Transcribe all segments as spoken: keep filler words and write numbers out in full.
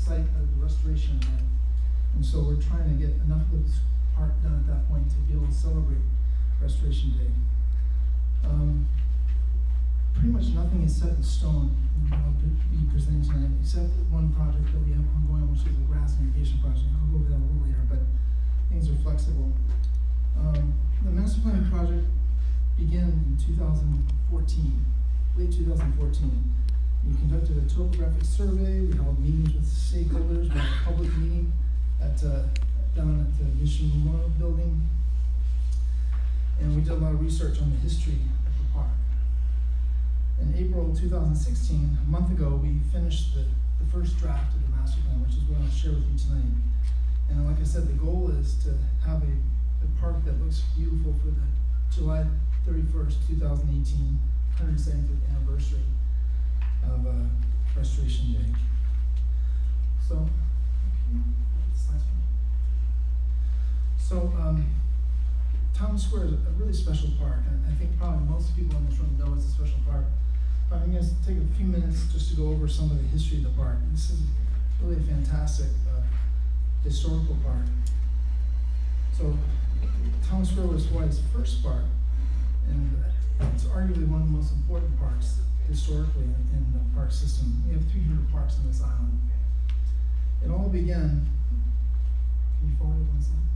site of the restoration event. And so we're trying to get enough of this park done at that point to be able to celebrate Restoration Day. Um, pretty much nothing is set in stone in what I'll be presenting tonight, except one project that we have ongoing, which is the grass irrigation project. I'll go over that a little later, but things are flexible. Um, the master plan project began in two thousand fourteen, late two thousand fourteen. We conducted a topographic survey, we held meetings with stakeholders, we had a public meeting at, uh, down at the Mission Memorial Building, and we did a lot of research on the history of the park. In April two thousand sixteen, a month ago, we finished the, the first draft of the master plan, which is what I'll share with you tonight. And like I said, the goal is to have a, a park that looks beautiful for the July thirty-first, two thousand eighteen, one hundred seventieth anniversary of uh, Restoration Day. So, okay, slides for me. So, um, Town Square is a really special park, and I think probably most people in this room know it's a special park. But I'm going to take a few minutes just to go over some of the history of the park. This is really a fantastic uh, historical park. So, Town Square was Hawaii's first park, and it's arguably one of the most important parks historically in, in the park system. We have three hundred parks on this island. It all began, can you forward it one slide?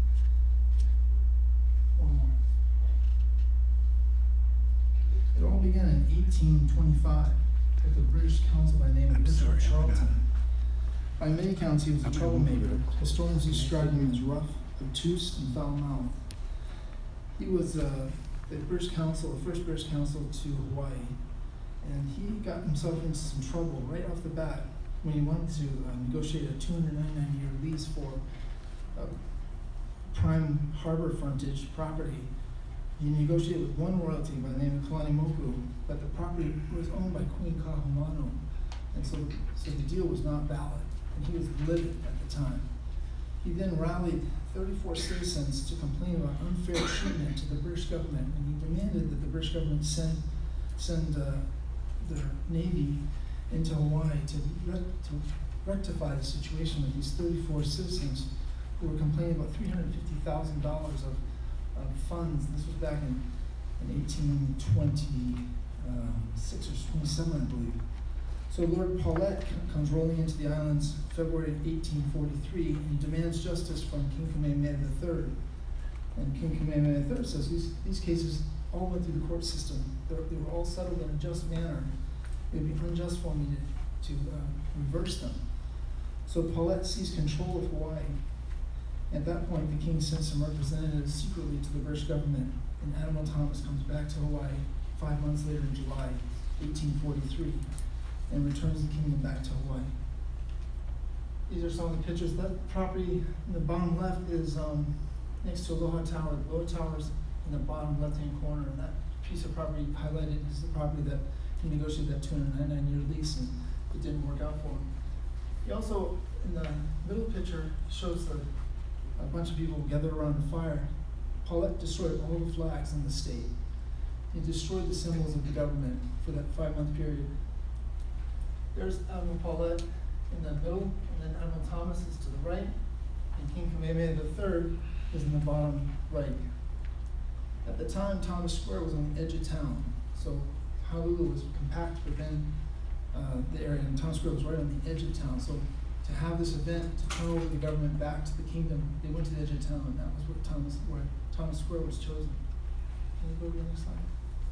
One more. It all began in eighteen twenty-five with a British consul by the name of Richard Charlton. By many accounts, he was a troublemaker. Historians described him as rough, obtuse, and foul-mouthed. He was uh, the British consul, the first British consul to Hawaii, and he got himself into some trouble right off the bat when he wanted to uh, negotiate a two hundred ninety-nine year lease for uh, prime harbor frontage property. He negotiated with one royalty by the name of Kalani Moku, but the property was owned by Queen Kahumanu, and so, so the deal was not valid, and he was livid at the time. He then rallied thirty-four citizens to complain about unfair treatment to the British government, and he demanded that the British government send, send uh, their Navy into Hawaii to, re to rectify the situation with these thirty-four citizens who were complaining about three hundred fifty thousand dollars of, of funds. This was back in, in eighteen twenty-six or twenty-seven, I believe. So Lord Paulette comes rolling into the islands February eighteen forty-three, and he demands justice from King Kamehameha the third. And King Kamehameha the third says these, these cases all went through the court system. They're, they were all settled in a just manner. It would be unjust for me to, to uh, reverse them. So Paulette seized control of Hawaii. At that point, the king sent some representatives secretly to the British government, and Admiral Thomas comes back to Hawaii five months later in July eighteen forty-three, and returns the kingdom back to Hawaii. These are some of the pictures. That property in the bottom left is um, next to Aloha Tower. The Aloha Tower is in the bottom left-hand corner, and that piece of property highlighted is the property that he negotiated that two hundred ninety-nine year lease, and it didn't work out for him. He also, in the middle picture, shows the, a bunch of people gathered around the fire. Paulette destroyed all the flags in the state. He destroyed the symbols of the government for that five-month period. There's Admiral Paulette in the middle, and then Admiral Thomas is to the right, and King Kamehameha the third is in the bottom right. At the time, Thomas Square was on the edge of town, so Honolulu was compact within uh, the area, and Town Square was right on the edge of town. So to have this event, to turn over the government back to the kingdom, they went to the edge of town, and that was where Thomas, where Thomas Square was chosen. Can you go to the next slide?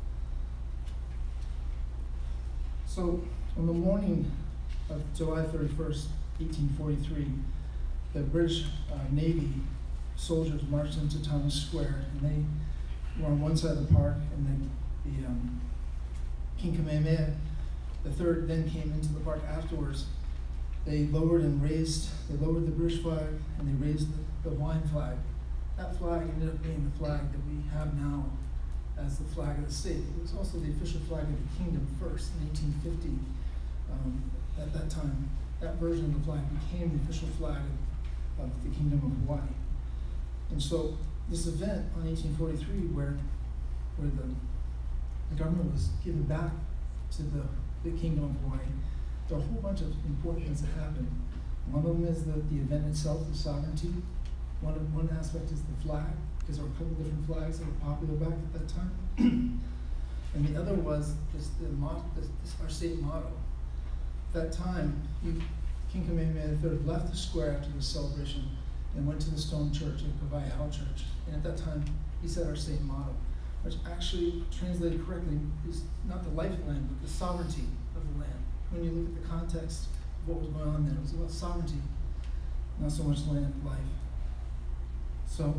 So on the morning of July thirty-first, eighteen forty-three, the British uh, Navy soldiers marched into Thomas Square, and they were on one side of the park, and then the um, King Kamehameha the third then came into the park afterwards. They lowered and raised, they lowered the British flag, and they raised the, the Hawaiian flag. That flag ended up being the flag that we have now as the flag of the state. It was also the official flag of the kingdom first in eighteen fifty. Um, at that time, that version of the flag became the official flag of, of the Kingdom of Hawaii. And so this event on eighteen forty-three, where, where the, the government was given back to the, the Kingdom of Hawaii, there are a whole bunch of important things that happened. One of them is the, the event itself, the sovereignty. One, of, one aspect is the flag, because there were a couple different flags that were popular back at that time. And the other was this, the motto, this, this, our state motto. At that time, he, King Kamehameha the third left the square after the celebration and went to the stone church, the Kavai Hall Church. And at that time, he said our state motto, which actually translated correctly is not the life of the land, but the sovereignty of the land. When you look at the context of what was going on there, it was about sovereignty, not so much land, life. So,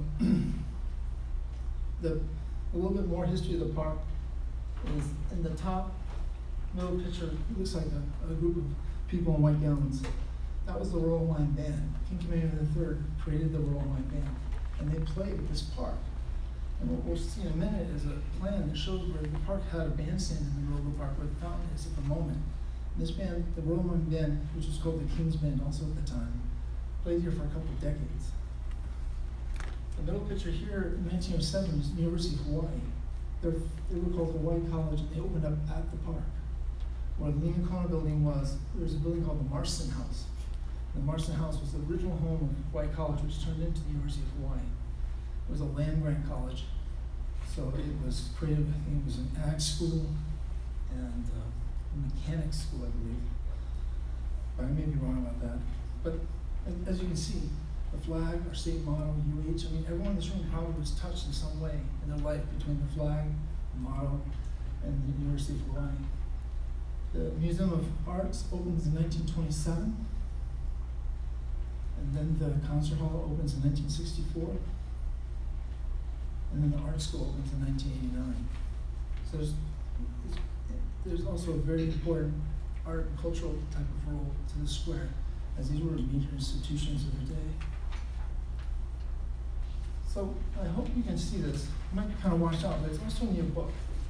the, a little bit more history of the park is in the top middle picture. It looks like a, a group of people in white gowns. That was the Royal Hawaiian Band. King Kamehameha the third created the Royal Hawaiian Band, and they played at this park. And what we'll see in a minute is a plan that shows where the park had a bandstand in the middle of the park where the fountain is at the moment. And this band, the Royal Hawaiian Band, which was called the King's Band also at the time, played here for a couple of decades. The middle picture here in nineteen oh seven is the University of Hawaii. They're, they were called Hawaii College, and they opened up at the park. Where the Lima Kona building was, there was a building called the Marston House. The Marston House was the original home of Hawaii College, which turned into the University of Hawaii. It was a land grant college, so it was created. I think it was an ag school and uh, a mechanics school, I believe. But I may be wrong about that. But as you can see, the flag, our state motto, U H, I mean, everyone in this room probably was touched in some way in their life between the flag, the motto, and the University of Hawaii. The Museum of Arts opens in nineteen twenty-seven, and then the concert hall opens in nineteen sixty-four, and then the art school opens in nineteen eighty-nine. So there's, there's also a very important art and cultural type of role to the square, as these were major institutions of their day. So I hope you can see this. It might be kind of washed out, but it's also in your book.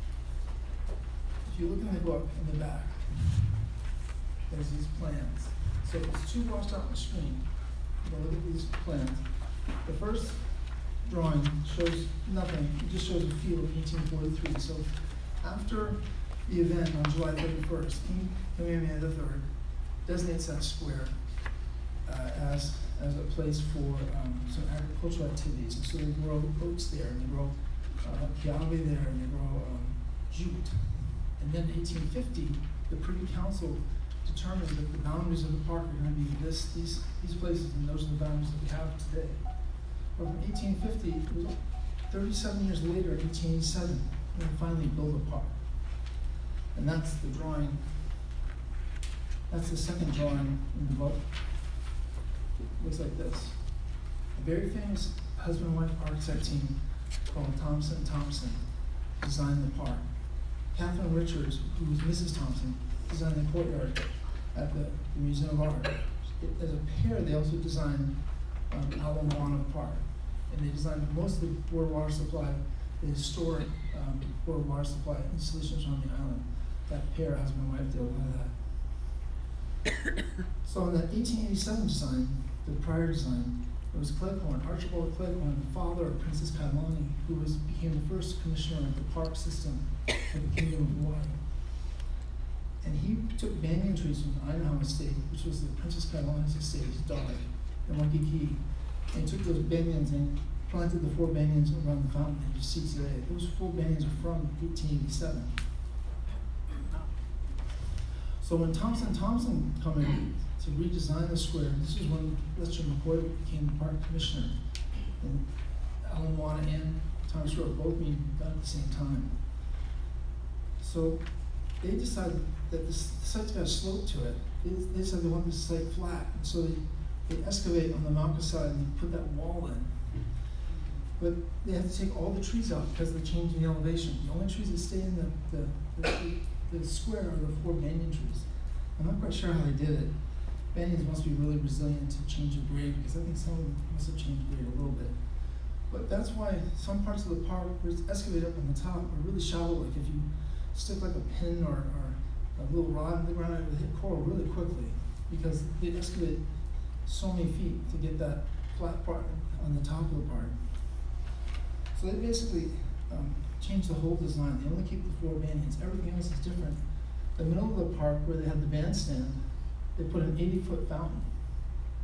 If you look in the book, in the back, there's these plans. So it's too washed out on the screen. But look at these plans. The first drawing shows nothing. It just shows a field of eighteen forty-three. So after the event on July thirty-first, King Kamehameha the third designates that square uh, as, as a place for um, some agricultural activities. And so they grow oats there, and they grow uh, kiawe there, and they grow um, jute. And then in eighteen fifty, the Privy Council determined that the boundaries of the park are going to be this, these, these places, and those are the boundaries that we have today. But from eighteen fifty, it was thirty-seven years later, eighteen eighty-seven, when they finally built a park. And that's the drawing. That's the second drawing in the book. It looks like this. A very famous husband-wife architect team called Thompson Thompson designed the park. Catherine Richards, who was Missus Thompson, designed the courtyard at the, the Museum of Art. It, as a pair, they also designed um, Ala Moana Park. And they designed most of the board water supply, the historic um, board water supply installations on the island. That pair, husband and wife, did a lot of that. So in the eighteen eighty-seven design, the prior design, it was Cleghorn, Archibald Cleghorn, the father of Princess Kailani, who was became the first commissioner of the park system for the Kingdom of Hawaii. And he took banyan trees from the Ainaha estate, which was the Princess Kailani's estate, his daughter, in Waikiki. And he took those banyans and planted the four banyans around the fountain that you see today. Those four banyans are from eighteen eighty-seven. So when Thompson Thompson came in to redesign the square, this is when Lester McCoy became the park commissioner. And Ala Moana and Thomas Stewart both being done at the same time. So they decided that this, the site's got a slope to it. They, they decided they wanted the site flat. And so they, they excavate on the Mauka side and they put that wall in. But they have to take all the trees out because of the change in the elevation. The only trees that stay in the, the, the, the square are the four banyan trees. I'm not quite sure how they did it. Banyans must be really resilient to change of grade because I think some of them must have changed grade a little bit. But that's why some parts of the park where it's excavated up on the top are really shallow. Like if you stick like a pin or, or a little rod in the ground, it would hit coral really quickly because they excavate so many feet to get that flat part on the top of the park. So they basically um, changed the whole design. They only keep the four banyans. Everything else is different. The middle of the park where they had the bandstand, they put an eighty foot fountain.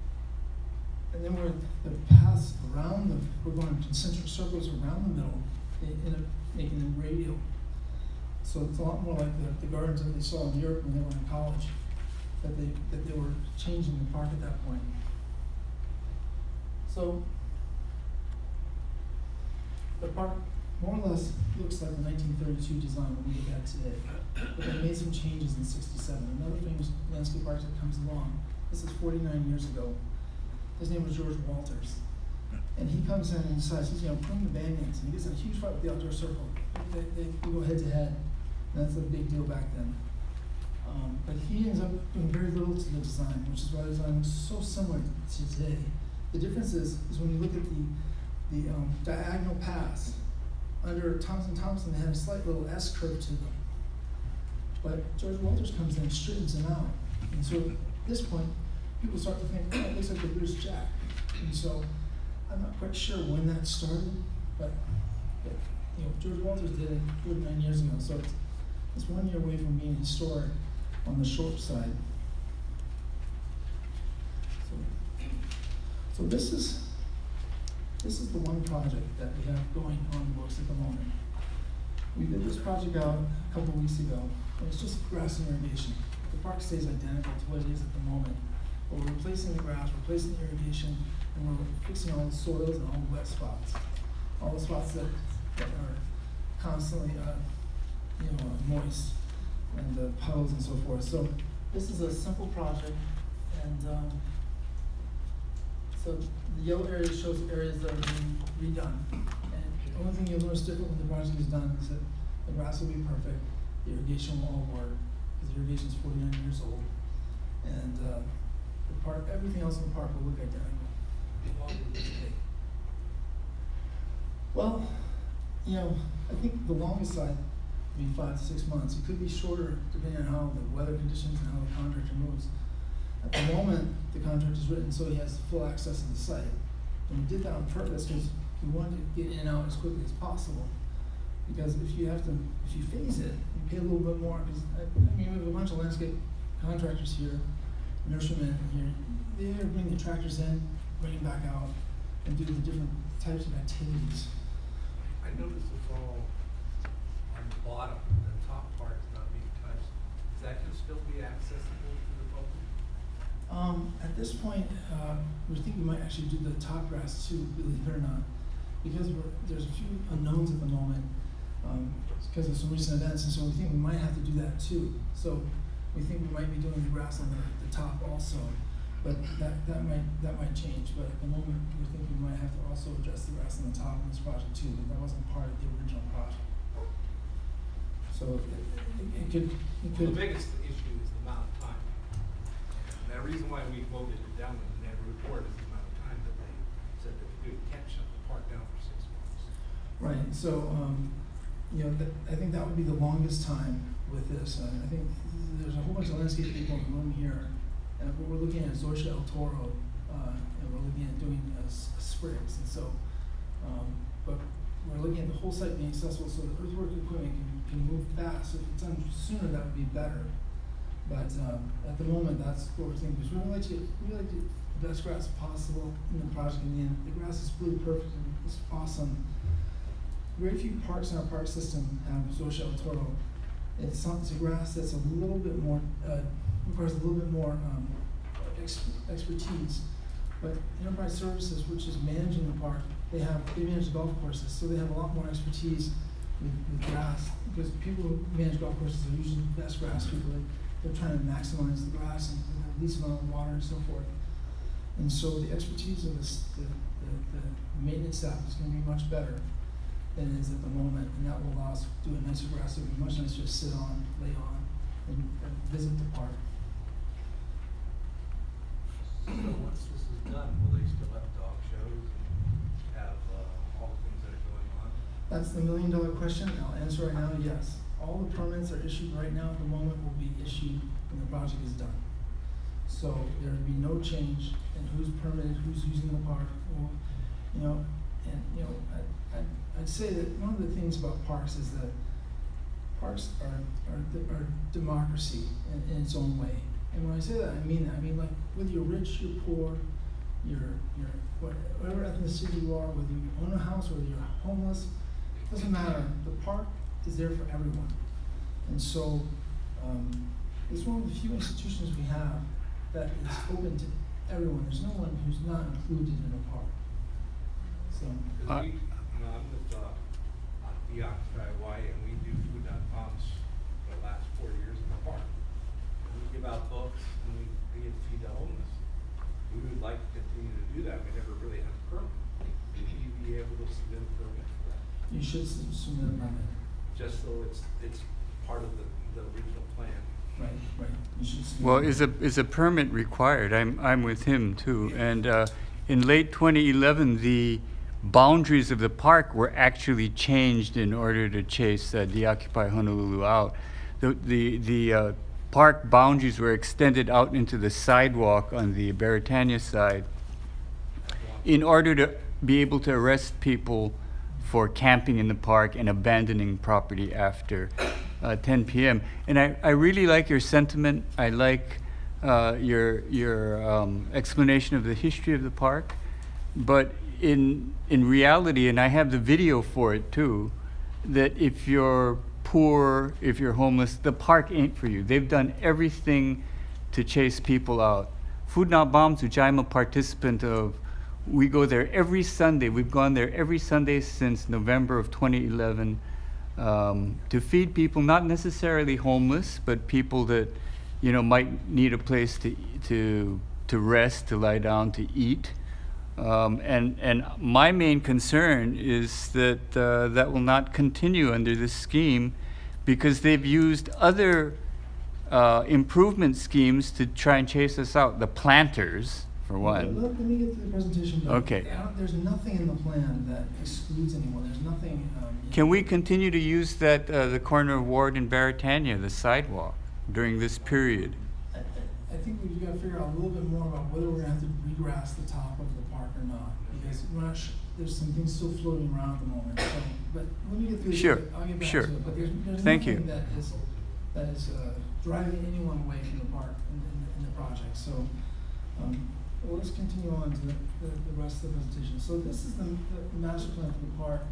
and then we're the paths around the, we're going concentric circles around the middle, in, in a, making them radial. So it's a lot more like the, the gardens that they saw in Europe when they were in college, that they that they were changing the park at that point. So the park more or less looks like the nineteen thirty-two design when we look at it today. But they made some changes in sixty-seven. Another famous landscape architect comes along. This is forty-nine years ago. His name was George Walters. And he comes in and decides he's going to prune the banyans. And he gets in a huge fight with the outdoor circle. They, they, they go head to head. And that's a big deal back then. Um, but he ends up doing very little to the design, which is why the design looks so similar to today. The difference is, is when you look at the, the um, diagonal paths, under Thompson Thompson, they had a slight little S curve to them. But George Walters comes in and straightens them out. And so at this point, people start to think, oh, it looks like the Bruce Jack. And so I'm not quite sure when that started, but, but you know, George Walters did it forty-nine years ago, so it's, it's one year away from being historic on the short side. So, so this is this is the one project that we have going on the books at the moment. We did this project out a couple weeks ago, and it's just grass and irrigation. The park stays identical to what it is at the moment, but we're replacing the grass, replacing the irrigation, and we're fixing all the soils and all the wet spots, all the spots that, that are constantly uh, you know, uh, moist, and the puddles and so forth. So this is a simple project, and um, so the yellow area shows areas that are being redone. And the only thing you'll notice different when the project is done is that the grass will be perfect, the irrigation will all work, because the irrigation is forty-nine years old, and uh, the park, everything else in the park will look identical. Well, you know, I think the longest side would be five to six months. It could be shorter depending on how the weather conditions and how the contractor moves. At the moment, the contract is written so he has full access to the site. And we did that on purpose because we wanted to get in and out as quickly as possible. Because if you have to, if you phase it, you pay a little bit more. Because I, I mean, we have a bunch of landscape contractors here, nurserymen here. They bring the tractors in, bring them back out, and do the different types of activities. I noticed it's all on the bottom, the top part is not being touched. Is that going to still be accessible to the public? Um, at this point, uh, we think we might actually do the top grass too, believe it or not, because we're, there's a few unknowns at the moment um, because of some recent events, and so we think we might have to do that too. So we think we might be doing the grass on the, the top also, but that, that might that might change. But at the moment, we think we might have to also address the grass on the top in this project too, but that wasn't part of the original project. So it, it, it could. It could Well, the biggest issue is the amount of time. And the reason why we voted it down in the report is the amount of time that they said that we can't shut the park down for six months. Right. So um, you know, th I think that would be the longest time with this. Uh, I think there's a whole bunch of landscape people in the room here, and we're looking at Zoysia El Toro, uh, and we're looking at doing uh, sprigs, and so, um, but we're looking at the whole site being accessible so the earthwork equipment can, can move fast. If it's done sooner, that would be better. But um, at the moment, that's what we're thinking, because we would like to, we like to get the best grass possible in the project. In the end, the grass is really perfect and it's awesome. Very few parks in our park system have Zoysia El Toro. It's, some, it's a grass that's a little bit more, uh, requires a little bit more um, ex expertise. But Enterprise Services, which is managing the park, they have they manage golf courses, so they have a lot more expertise with, with grass. Because people who manage golf courses are usually the best grass people. They're trying to maximize the grass and the least amount of water and so forth. And so the expertise of this, the, the, the maintenance staff is going to be much better than it is at the moment, and that will allow us to do a nicer grass. It will be much nicer to sit on, lay on, and, and visit the park. So once this is done, will they still have dog shows and have uh, all the things that are going on? That's the million dollar question. I'll answer right now, yes. All the permits are issued right now at the moment will be issued when the project is done. So there will be no change in who's permitted, who's using the park, or, you know, and you know, I, I, I'd say that one of the things about parks is that parks are, are, are democracy in, in its own way. And when I say that, I mean that. I mean, like, whether you're rich, you're poor, your, your, whatever ethnicity you are, whether you own a house, whether you're homeless, it doesn't matter. The park is there for everyone. And so, um, it's one of the few institutions we have that is open to everyone. There's no one who's not included in a park. So, Because we, you know, I'm with, uh, the Occupy Hawaii, and we do food not bombs for the last four years in the park. And we give out books, and we, we get to feed the homeless. We would like to continue to do that. We never really have a permit. Would you be able to submit a permit for that? you should s- submit a permit. Just so it's, it's part of the, the regional plan. Right, right. You should submit. Well, is a is a permit required? I'm I'm with him too. And uh, in late twenty eleven, the boundaries of the park were actually changed in order to chase uh, de-occupy Honolulu out. The the the uh, park boundaries were extended out into the sidewalk on the Beretania side, in order to be able to arrest people for camping in the park and abandoning property after uh, ten p m And I, I really like your sentiment. I like uh, your your um, explanation of the history of the park. But in in reality, and I have the video for it too, that if you're poor, if you're homeless, the park ain't for you. They've done everything to chase people out. Food Not Bombs, which I'm a participant of, we go there every Sunday. We've gone there every Sunday since November of twenty eleven um, to feed people, not necessarily homeless, but people that, you know, might need a place to to to rest, to lie down, to eat. Um, and and my main concern is that uh, that will not continue under this scheme, because they've used other uh, improvement schemes to try and chase us out. The planters, for one. Let, let me get to the presentation done. Okay. I don't- There's nothing in the plan that excludes anyone. There's nothing. Um, Can we continue to use that uh, the corner of Ward and Beretania, the sidewalk, during this period? I, I, I think we've got to figure out a little bit more about whether we're going to have to regrass the top of the park or not, because we're not sh there's some things still floating around at the moment. So, but let me get through. Sure, this. I'll get back sure. to it. But there's, there's Thank nothing you. that is that is uh, driving anyone away from the park in, in, the, in the project. So. Um, Well, let's continue on to the, the, the rest of the presentation. So this is the, the master plan for the park.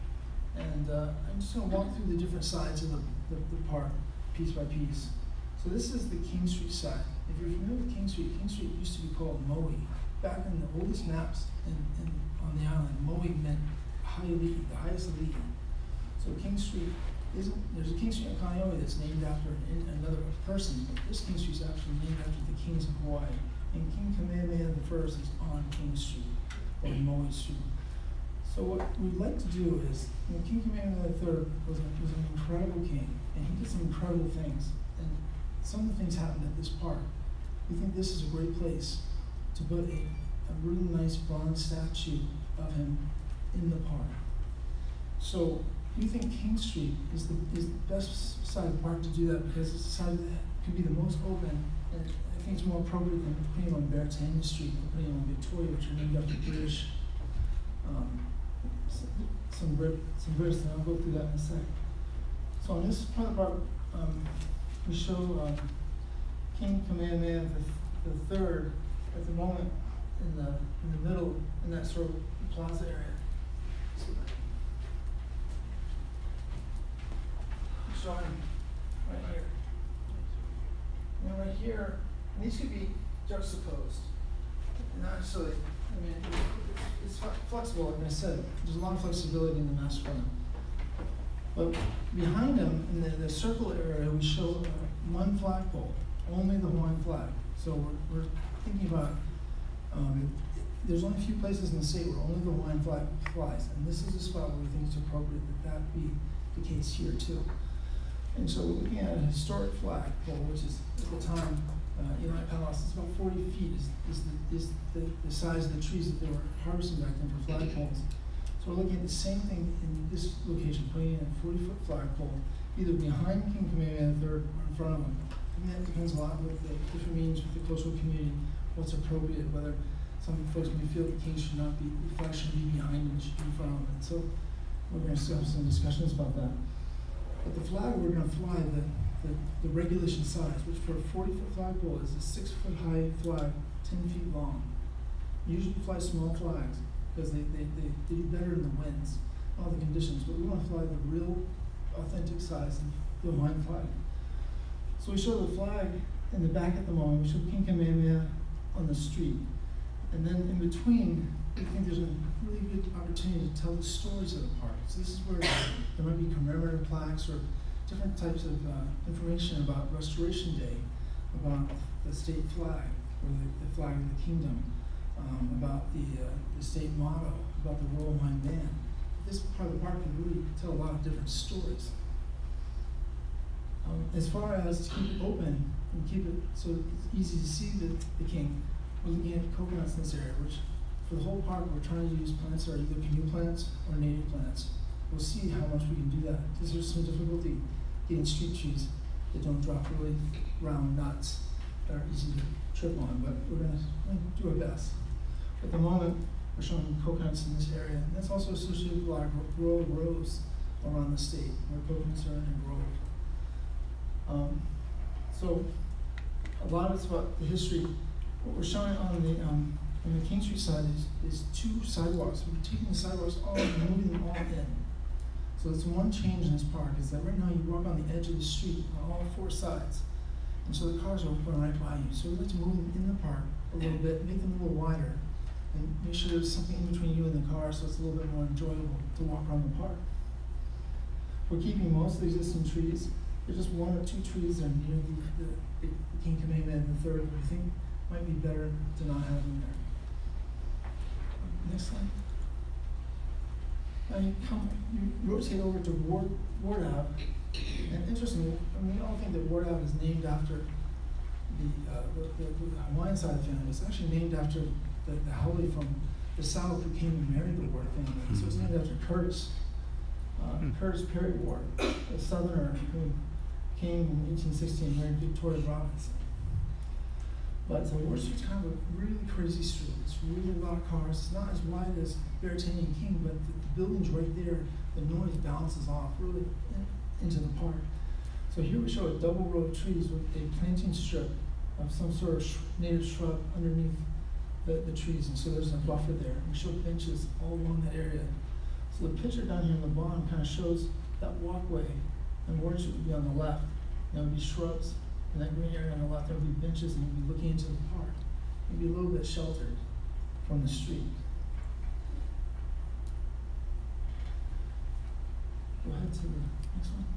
And uh, I'm just gonna walk through the different sides of the, the, the park, piece by piece. So this is the King Street side. If you're familiar with King Street, King Street used to be called Maui. Back in the oldest maps in, in, on the island, Maui meant high lead, the highest lead. So King Street isn't, there's a King Street in Kaneohe that's named after an, another person, but this King Street is actually named after the kings of Hawaii. And King Kamehameha the First is on King Street, or Maui Street. So what we'd like to do is, you know, King Kamehameha the Third was, a, was an incredible king, and he did some incredible things. And some of the things happened at this park. We think this is a great place to put a, a really nice bronze statue of him in the park. So we think King Street is the, is the best side of the park to do that, because it's the side that could be the most open, and I think it's more appropriate than putting it on Beretania Street or putting it on Victoria, which are named after British, um, some, some Brit, some British, and I'll go through that in a sec. So on this part of the park, um, we show um, King Kamehameha the, the Third at the moment in the in the middle, in that sort of plaza area. So showing right here. And right here, and these could be juxtaposed. Not necessarily, I mean, it's, it's flexible, like I said. There's a lot of flexibility in the master plan. But behind them, in the, the circle area, we show uh, one flagpole, only the Hawaiian flag. So we're, we're thinking about, um, there's only a few places in the state where only the Hawaiian flag flies. And this is a spot where we think it's appropriate that that be the case here too. And so we're looking at a historic flagpole, which is at the time, uh, Eli Palace, it's about forty feet is, is, the, is the, the size of the trees that they were harvesting back then for flagpoles. So we're looking at the same thing in this location, putting in a forty foot flagpole, either behind King Kamehameha the Third or in front of him. I mean, that depends a lot with the different meetings with the coastal community, what's appropriate, whether some folks may feel the king should not be, the flag should be behind him, it should be in front of him. And so we're going to have some discussions about that. But the flag we're going to fly, the, the, the regulation size, which for a forty foot flagpole is a six foot high flag, ten feet long. usually fly small flags because they, they, they, they do better in the winds, all the conditions, but we want to fly the real authentic size of the Hawaiian flag. So we show the flag in the back at the moment, we show King Kamehameha on the street. And then in between, we think there's a really good opportunity to tell the stories of the park. So this is where there might be commemorative plaques or different types of uh, information about Restoration Day, about the state flag, or the, the flag of the kingdom, um, about the, uh, the state motto, about the Royal Hawaiian Band. This part of the park can really tell a lot of different stories. Um, as far as to keep it open and keep it so it's easy to see the, the king, we're looking at coconuts in this area, which for the whole park we're trying to use plants that are either canoe plants or native plants. We'll see how much we can do that, because there's some difficulty getting street trees that don't drop really round nuts that are easy to trip on, but we're gonna, we're gonna do our best. At the moment, we're showing coconuts in this area, and that's also associated with a lot of rural groves around the state, where coconuts are in a grove. Um, so, a lot of it's about the history. What we're showing on the um, on the King Street side is, is two sidewalks. We're taking the sidewalks all and moving them all in. So that's one change in this park, is that right now you walk on the edge of the street on all four sides. And so the cars are going right by you. So we like to move them in the park a little bit, make them a little wider, and make sure there's something in between you and the car so it's a little bit more enjoyable to walk around the park. We're keeping most of the existing trees. There's just one or two trees that are near the, the, the King Kamehameha and the third, but we think might be better to not have them there. Next slide. Now you come, you rotate over to Ward, Ward Ave, and interestingly, I mean, we all think that Ward Ave is named after the, uh, the, the, the Hawaiian side of the family. It's actually named after the, the haole from the South who came and married the Ward family. Mm-hmm. So it's named after Curtis, uh, mm-hmm. Curtis Perry Ward, a Southerner who came in eighteen sixty and married Victoria Robinson. But the Ward Street's kind of a really crazy street. It's really a lot of cars. It's not as wide as Beretania and King, but the, the building's right there. The noise bounces off really in, into the park. So here we show a double row of trees with a planting strip of some sort of sh native shrub underneath the, the trees. And so there's a buffer there. We show benches all along that area. So the picture down here in the bottom kind of shows that walkway, and Ward Street would be on the left. There would be shrubs. In that green area on the left, there would be benches, and you'd be looking into the park. You'd be a little bit sheltered from the street. Go ahead to the next one.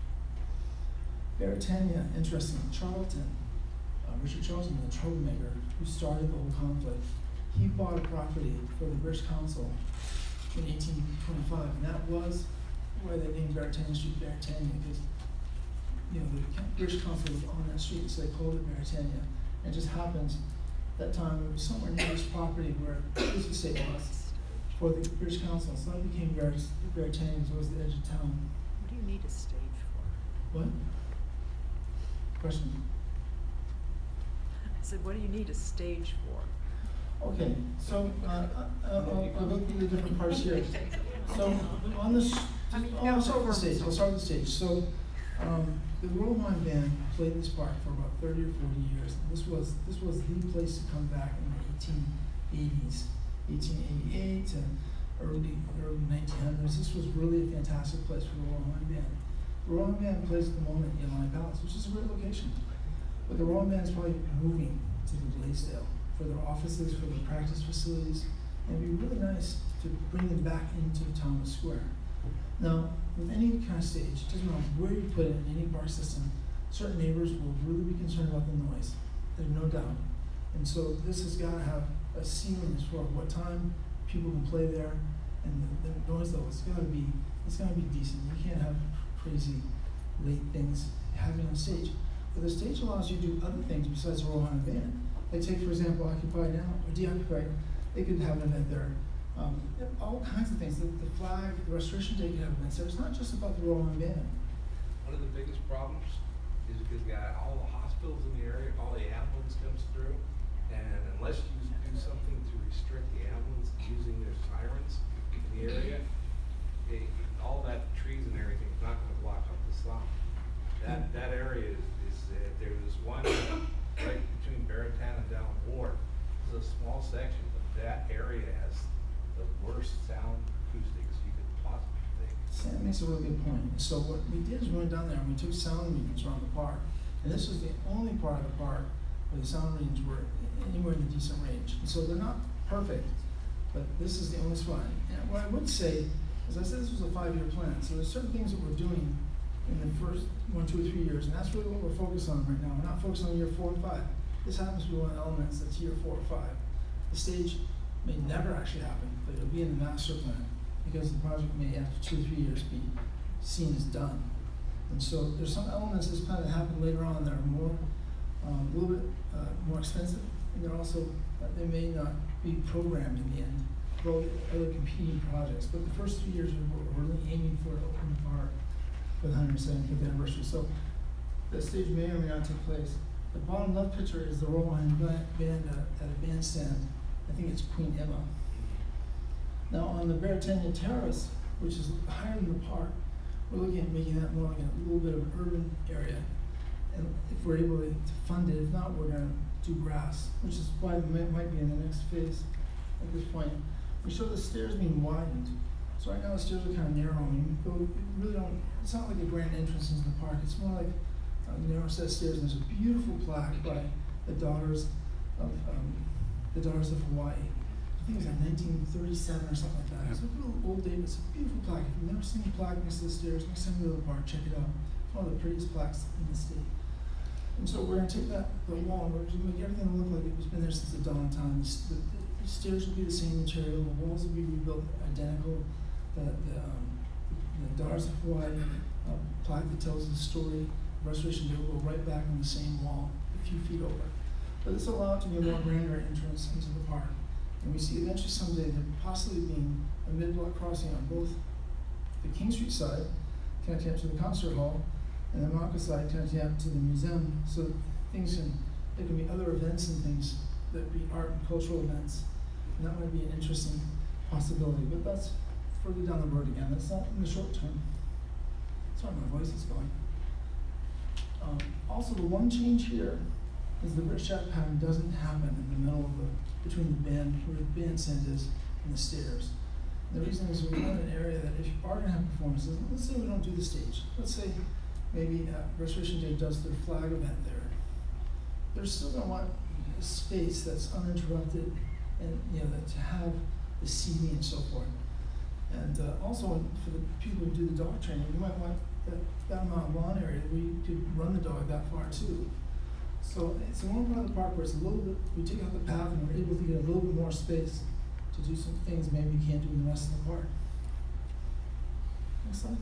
Beretania, interesting. Charlton, uh, Richard Charlton, the troublemaker who started the whole conflict, he bought a property for the British Council in eighteen twenty-five, and that was why they named Beretania Street Beretania, because you know, the British Council was on that street, so they called it Beretania. And it just happens that time it was somewhere near this property where this estate was for the British Council. So it became Beretania, so it was the edge of town. What do you need a stage for? What? Question? I said, what do you need a stage for? Okay, so uh, I'll, I'll, I'll go through the different parts here. So on this, I mean, oh, no, I'll start with the for- stage. I'll start with the stage. So. Um, the Royal Hawaiian Band played this park for about thirty or forty years. This was this was the place to come back in the eighteen eighties, eighteen eighty-eight to early early nineteen hundreds. This was really a fantastic place for the Royal Hawaiian Band. The Royal Hawaiian Band plays at the moment in Yellow Palace, which is a great location. But the Royal Band is probably moving to the Blaisdell for their offices, for their practice facilities, and it'd be really nice to bring them back into Thomas Square. Now, with any kind of stage, it doesn't matter where you put it in any bar system, certain neighbors will really be concerned about the noise. There's no doubt. And so this has got to have a ceiling as far as what time people can play there, and the, the noise level. It's got to be, it's got to be decent. You can't have crazy late things happening on stage. But the stage allows you to do other things besides the Royal Hawaiian Band. Like take, for example, Occupy Now or Deoccupy. They could have an event there. Um, all kinds of things. The, the flag, the Restoration Day could have events there. It's not just about the Royal Hawaiian Band. One of the biggest problems is because you got all the hospitals in the area, all the ambulance comes through, and unless you do something to restrict the ambulance using their sirens in the area, they, all that trees and everything is not going to block up the slum. That that area is, is uh, there was one right between Beretania and down Ward. It's a small section, but that area has the worst sound acoustics you could possibly think. Sam makes a really good point. So what we did is we went down there and we took sound readings around the park. And this was the only part of the park where the sound readings were anywhere in a decent range. And so they're not perfect, but this is the only spot. And what I would say, as I said, this was a five-year plan. So there's certain things that we're doing in the first one, two, or three years, and that's really what we're focused on right now. We're not focused on year four and five. This happens to be one of the elements that's year four or five. The stage may never actually happen, but it'll be in the master plan because the project may, after two or three years, be seen as done. And so there's some elements of this plan that happen later on that are more, um, a little bit uh, more expensive, and they're also, uh, they may not be programmed in the end, though other competing projects. But the first three years we're, we're really aiming for to open the park for the one hundred seventieth anniversary. So the stage may or may not take place. The bottom left picture is the Royal High Band uh, at a bandstand. I think it's Queen Emma. Now on the Baratania Terrace, which is higher than the park, we're looking at making that more like a little bit of an urban area. And if we're able to fund it, if not, we're going to do grass, which is why it might, might be in the next phase at this point. We show the stairs being widened. So right now the stairs are kind of narrow. I mean, we really don't, it's not like a grand entrance into the park. It's more like a narrow set of stairs. And there's a beautiful plaque by the daughters of um, the daughters of Hawaii. I think it was like nineteen thirty-seven or something like that. It's a little old date, but it's a beautiful plaque. If you've never seen the plaque next to the stairs, next time you go to the park, check it out. It's one of the prettiest plaques in the state. And so we're going to take that the wall and we're going to make everything look like it was been there since the dawn of time. The, the, the stairs will be the same material. The walls will be rebuilt identical. The, the, um, the Daughters of Hawaii uh, plaque that tells the story of Restoration Day will go right back on the same wall, a few feet over. But this will allow it to be a more grander entrance into the park. And we see eventually someday there possibly being a mid-block crossing on both the King Street side, connecting up to the concert hall, and the Maka side connecting up to the museum, so that things can, there can be other events and things that be art and cultural events. And that might be an interesting possibility, but that's further down the road again. That's not in the short term. Sorry, my voice is going. Um, also, the one change here is the British shack pattern doesn't happen in the middle of the, between the band, where the bandstand is, and the stairs. And the reason is we want an area that if you are going to have performances, let's say we don't do the stage. Let's say maybe uh, Restoration Day does their flag event there. They're still going to want a space that's uninterrupted, and you know, that to have the seating and so forth. And uh, also for the people who do the dog training, you might want that, that amount of lawn area where you could run the dog that far too. So it's one part of the park where it's a little bit, we take out the path and we're able to get a little bit more space to do some things maybe we can't do in the rest of the park. Next slide.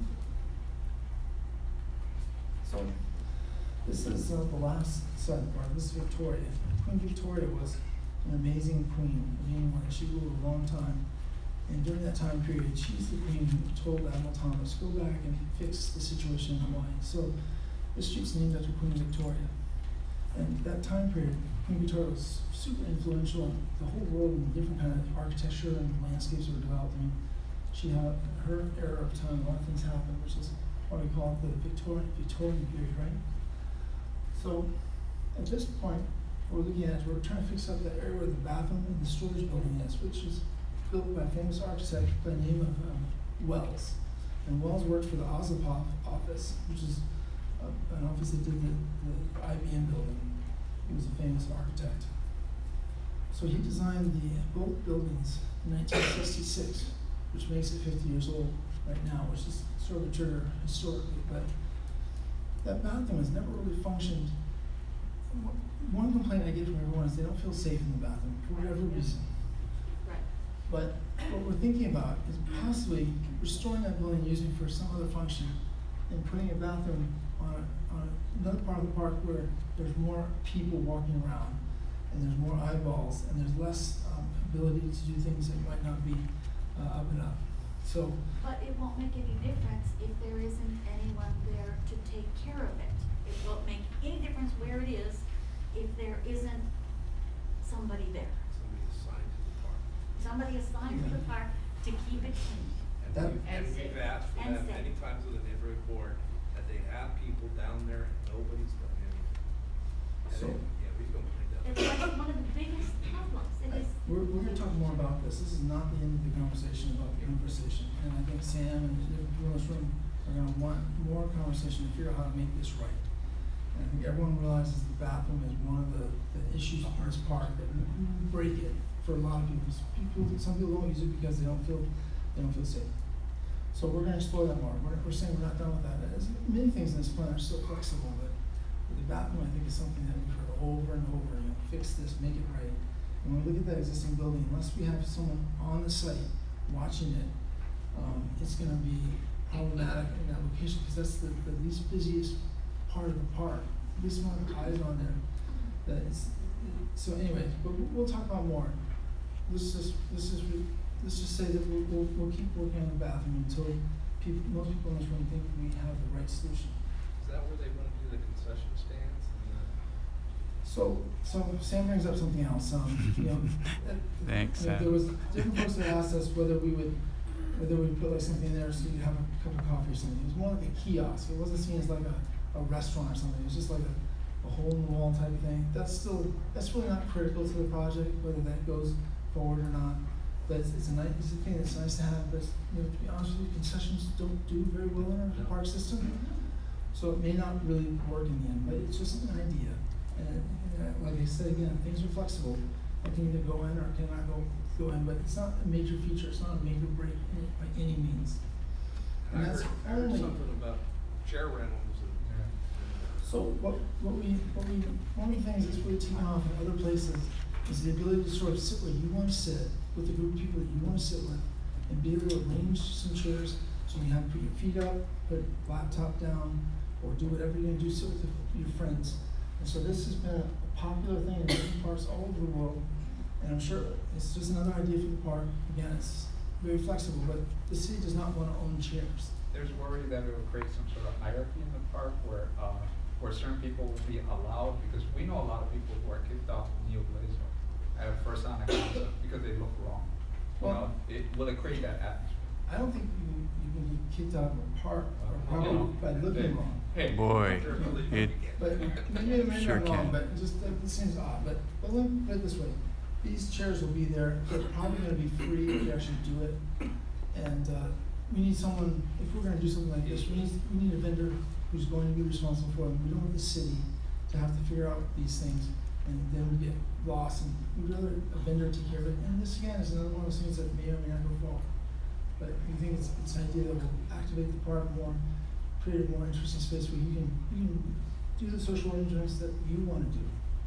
So this is uh, the last side of the park. This is Victoria. Queen Victoria was an amazing queen of England. She ruled a long time. And during that time period, she's the queen who told Admiral Thomas, go back and fix the situation in Hawaii. So this street's named after Queen Victoria. And that time period, Queen Victoria was super influential in the whole world and different kind of architecture and landscapes that were developed. I mean, she had her era of time, a lot of things happened, which is why we call it the Victorian, Victorian period, right? So at this point, what we're looking at is we're trying to fix up that area where the bathroom and the storage building is, which is built by a famous architect by the name of um, Wells. And Wells worked for the Ossipoff office, which is uh, an office that did the, the I B M building. He was a famous architect. So he designed the both buildings in nineteen sixty-six, which makes it fifty years old right now, which is sort of a trigger historically. But that bathroom has never really functioned. One complaint I get from everyone is they don't feel safe in the bathroom for whatever reason. Right. But what we're thinking about is possibly restoring that building, using it for some other function, and putting a bathroom on, a, on another part of the park where there's more people walking around, and there's more eyeballs, and there's less um, ability to do things that might not be uh, up and up. So, But it won't make any difference if there isn't anyone there to take care of it. It won't make any difference where it is if there isn't somebody there. Somebody assigned to the park. Somebody assigned to the park to keep it clean. And That- we've, and And we've safe. asked for And that safe. many times with the neighborhood board, that they have people down there and nobody's done anything. And So- then, yeah, we've complained that It's like one of the biggest problems. It is. We're, we're gonna talk more about this. This is not the end of the conversation about the conversation. And I think Sam and the different people in this room are gonna want more conversation to figure out how to make this right. And I think everyone realizes the bathroom is one of the, the issues in this park that break it for a lot of people. People, some people don't use it because they don't feel, they don't feel safe. So we're gonna explore that more. We're, we're saying we're not done with that. There's many things in this plan are so flexible, but the bathroom, I think, is something that we've heard over and over, you know, fix this, make it right. And when we look at that existing building, unless we have someone on the site watching it, um, it's gonna be problematic in that location, because that's the, the least busiest part of the park, least amount of eyes on there. That it's, so anyway, but we'll, we'll talk about more. Let's just, this is, let's just say that we'll, we'll, we'll keep working on the bathroom until people, most people in this room think we have the right solution. Is that where they want to do the concession stands? And the So, so Sam brings up something else, um, you know. Thanks, you know, Sam. There was different folks that asked us whether we would, whether we'd put like something there so you could have a cup of coffee or something. It was more like a kiosk. It wasn't seen as like a, a restaurant or something. It was just like a, a hole in the wall type of thing. That's still, that's really not critical to the project, whether that goes forward or not. But it's, it's a nice, it's a thing that's nice to have, but, you know, to be honest with you, concessions don't do very well in our No. park system. So it may not really work in the end, but it's just an idea. And, and like I said again, things are flexible. It can either go in or it cannot go, go in, but it's not a major feature, it's not a major break in, by any means. And I that's heard, I heard only, something about chair rentals and. so what, what we, what we, one of the things that's really taken off in other places is the ability to sort of sit where you want to sit with a group of people that you want to sit with, and be able to arrange some chairs so you have to put your feet up, put laptop down, or do whatever you're gonna do, sit with the, your friends. And so this has been a, a popular thing in different parks all over the world, and I'm sure it's just another idea for the park. Again, it's very flexible, but the city does not want to own chairs. There's worry that it will create some sort of hierarchy in the park where, uh, where certain people will be allowed, because we know a lot of people who are kicked off of Neo Blazer at first on a concept because they look wrong. You Well, know, it, will it create that atmosphere? I don't think you can, you can get kicked out of a park or You probably know, by looking they- wrong. Hey, Boy, it, But maybe, maybe Sure I'm wrong, can. but it just, it seems odd, but, but let me put it this way. These chairs will be there, they're probably gonna be free if they actually do it. And, uh, we need someone, if we're gonna do something like this, we need, we need a vendor who's going to be responsible for them. We don't want the city to have to figure out these things, and then we get lost, and we'd rather a vendor take care of it. And this again is another one of those things that may or may not go forward. But we think it's, it's an idea that will activate the park more, create a more interesting space where you can, you can do the social arrangements that you wanna do.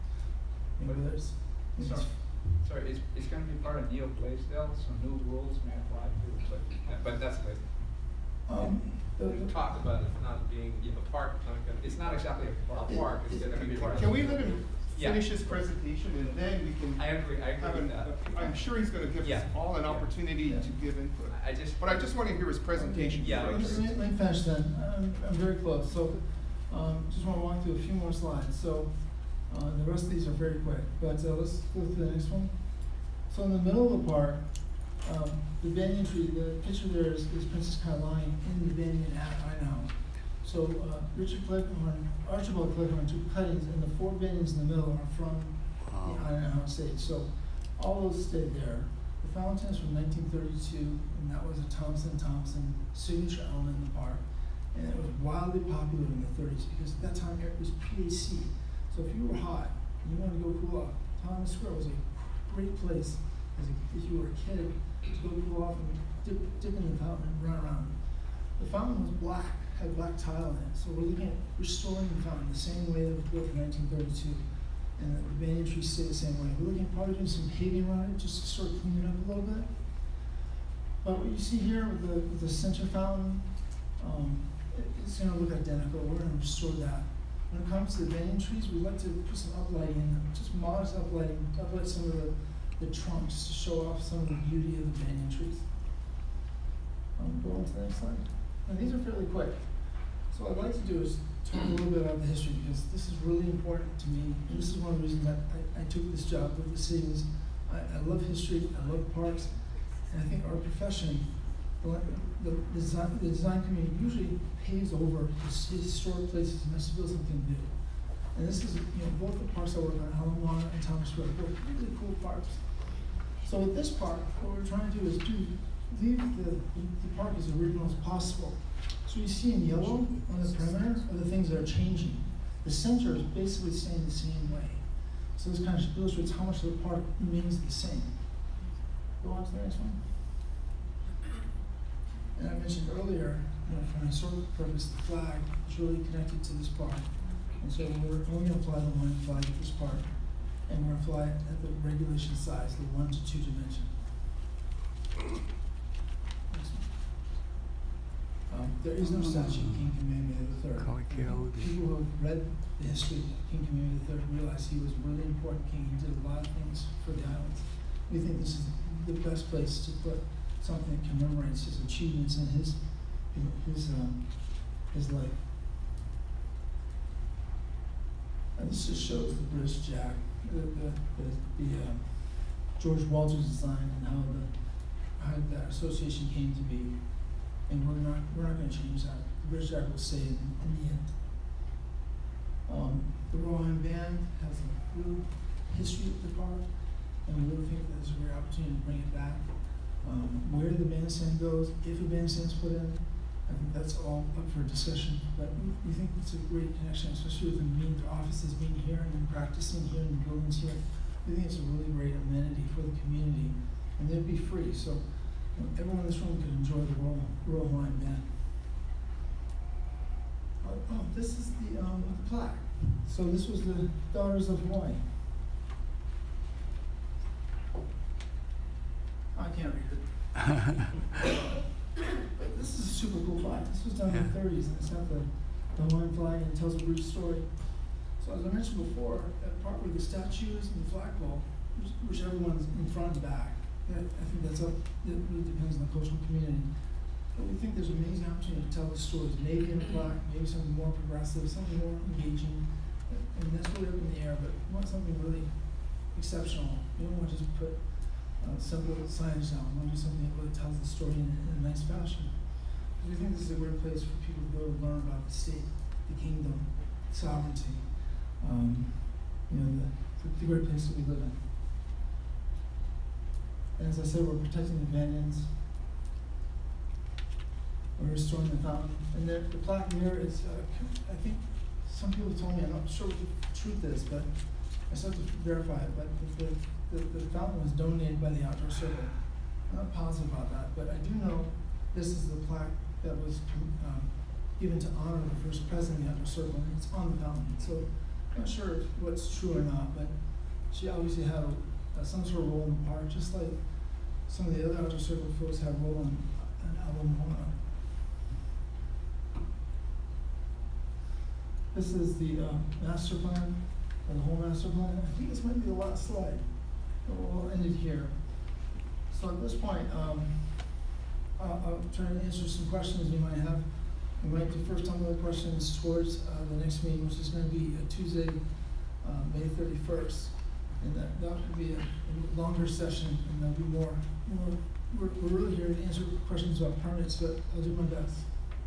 You know, whether it's, you know, Sorry, sorry, it's, it's gonna be part of Neo Blaisdell, so new rules may apply to it, but, but that's later. um, the, We the, talked about it not being, you know, a park, not gonna. It's not exactly a park. A park, it's gonna be part of. Can we let him Yeah. finish his presentation and then we can I agree, I agree have with an, that. I'm sure he's gonna give us Yeah. all an Yeah. opportunity Yeah. to give input. I just. But I just wanna hear his presentation. Yeah, let me, first. let me- let me finish then, I'm, I'm very close, so, um, just wanna walk through a few more slides, so, uh, the rest of these are very quick, but, uh, let's go to the next one. So in the middle of the park, um, the banyan tree, the picture there is, is Princess Caroline in the banyan at Idaho. So, uh, Richard Cleghorn, Archibald Cleghorn took cuttings, and the four banyans in the middle are from Wow. the Idaho estate, so all those stayed there. The fountain is from nineteen thirty-two, and that was a Thompson Thompson signature element in the park. And it was wildly popular in the thirties, because at that time it was pre A C. So if you were hot and you wanted to go cool off, Thomas Square was a great place as a, if you were a kid to go cool off and dip, dip in the fountain and run around. The fountain was black, had black tile in it, so we're looking at restoring the fountain the same way that it was built in nineteen thirty-two. And the banyan trees stay the same way. We're looking at probably doing some paving around it just to sort of clean it up a little bit. But what you see here with the, with the center fountain, um, it, it's gonna look identical. We're gonna restore that. When it comes to the banyan trees, we like to put some uplighting in them, just modest uplighting, to uplight some of the, the trunks to show off some of the beauty of the banyan trees. Um, go on to the next slide. Now these are fairly quick. So what I'd like to do is talk a little bit about the history, because this is really important to me. And this is one of the reasons that I, I took this job with the city. Was I, I love history, I love parks, and I think our profession, the, the design, the design community usually paves over his, historic places and has to build something new. And this is, you know, both the parks I work on, Alamana and Thomas Square, both really cool parks. So with this park, what we're trying to do is do, leave the, the park as original as possible. So you see in yellow on the perimeter are the things that are changing. The center is basically staying the same way. So this kind of illustrates how much of the park remains the same. Go on to the next one. And I mentioned earlier, you know, from a historical purpose, the flag is really connected to this park. And so we're only going to fly the one flag at this park, and we're going to fly it at the regulation size, the one to two dimension. Um, there is no statue of King Kamehameha the third. People who have read the history of King Kamehameha the third realize he was a really important king. He did a lot of things for the islands. We think this is the best place to put something that commemorates his achievements and his his um, his life. And this just shows the British Jack, the the the, the uh, George Walter's design, and how the how that association came to be. And we're not we're not going to change that. The British Jack will stay in, in the end. Um, the Royal High Band has a real history of the park, and we really think that there's a great opportunity to bring it back. Um, where the bandstand goes, if a bandstand's put in, I think that's all up for discussion. But we, we think it's a great connection, especially with the main offices being here and then practicing here and the buildings here. We think it's a really great amenity for the community, and they'd be free. So you know, everyone in this room could enjoy the Royal, Royal Hawaiian Band. Oh, oh, this is the um, the plaque. So this was the Daughters of Hawaii. I can't read it. But this is a super cool flag. This was done in the thirties, and it's got the, the Hawaiian flag, and it tells a brief story. So as I mentioned before, that part where the statues and the flagpole, which, which everyone's in front and back, that, I think that's up, it really depends on the cultural community. But we think there's an amazing opportunity to tell the stories, maybe in a plaque, maybe something more progressive, something more engaging. And that's really up in the air, but we want something really exceptional. We don't want to just put Uh, simple signage down. We want to do something that really tells the story in, in a nice fashion. We think this is a great place for people to go to learn about the state, the kingdom, sovereignty. Um, you know, the, the, the great place that we live in. And as I said, we're protecting the canyons. We're restoring the fountain. And the, the plaque here is, uh, I think some people told me, I'm not sure what the truth is, but I still have to verify it, but the, the, the fountain was donated by the Outdoor Circle. I'm not positive about that, but I do know this is the plaque that was um, given to honor the first president of the Outdoor Circle, and it's on the fountain. So I'm not sure if what's true or not, but she obviously had a, uh, some sort of role in the park, just like some of the other Outdoor Circle folks have a role in, in Alamona. This is the uh, master plan, or the whole master plan. I think this might be the last slide. We'll end it here. So at this point, um, I'll, I'll try to answer some questions you might have. We might defer some of the questions towards uh, the next meeting, which is going to be uh, Tuesday, uh, May thirty-first. And that, that will be a, a longer session, and there'll be more, more we're, we're really here to answer questions about permits, but I'll do my best.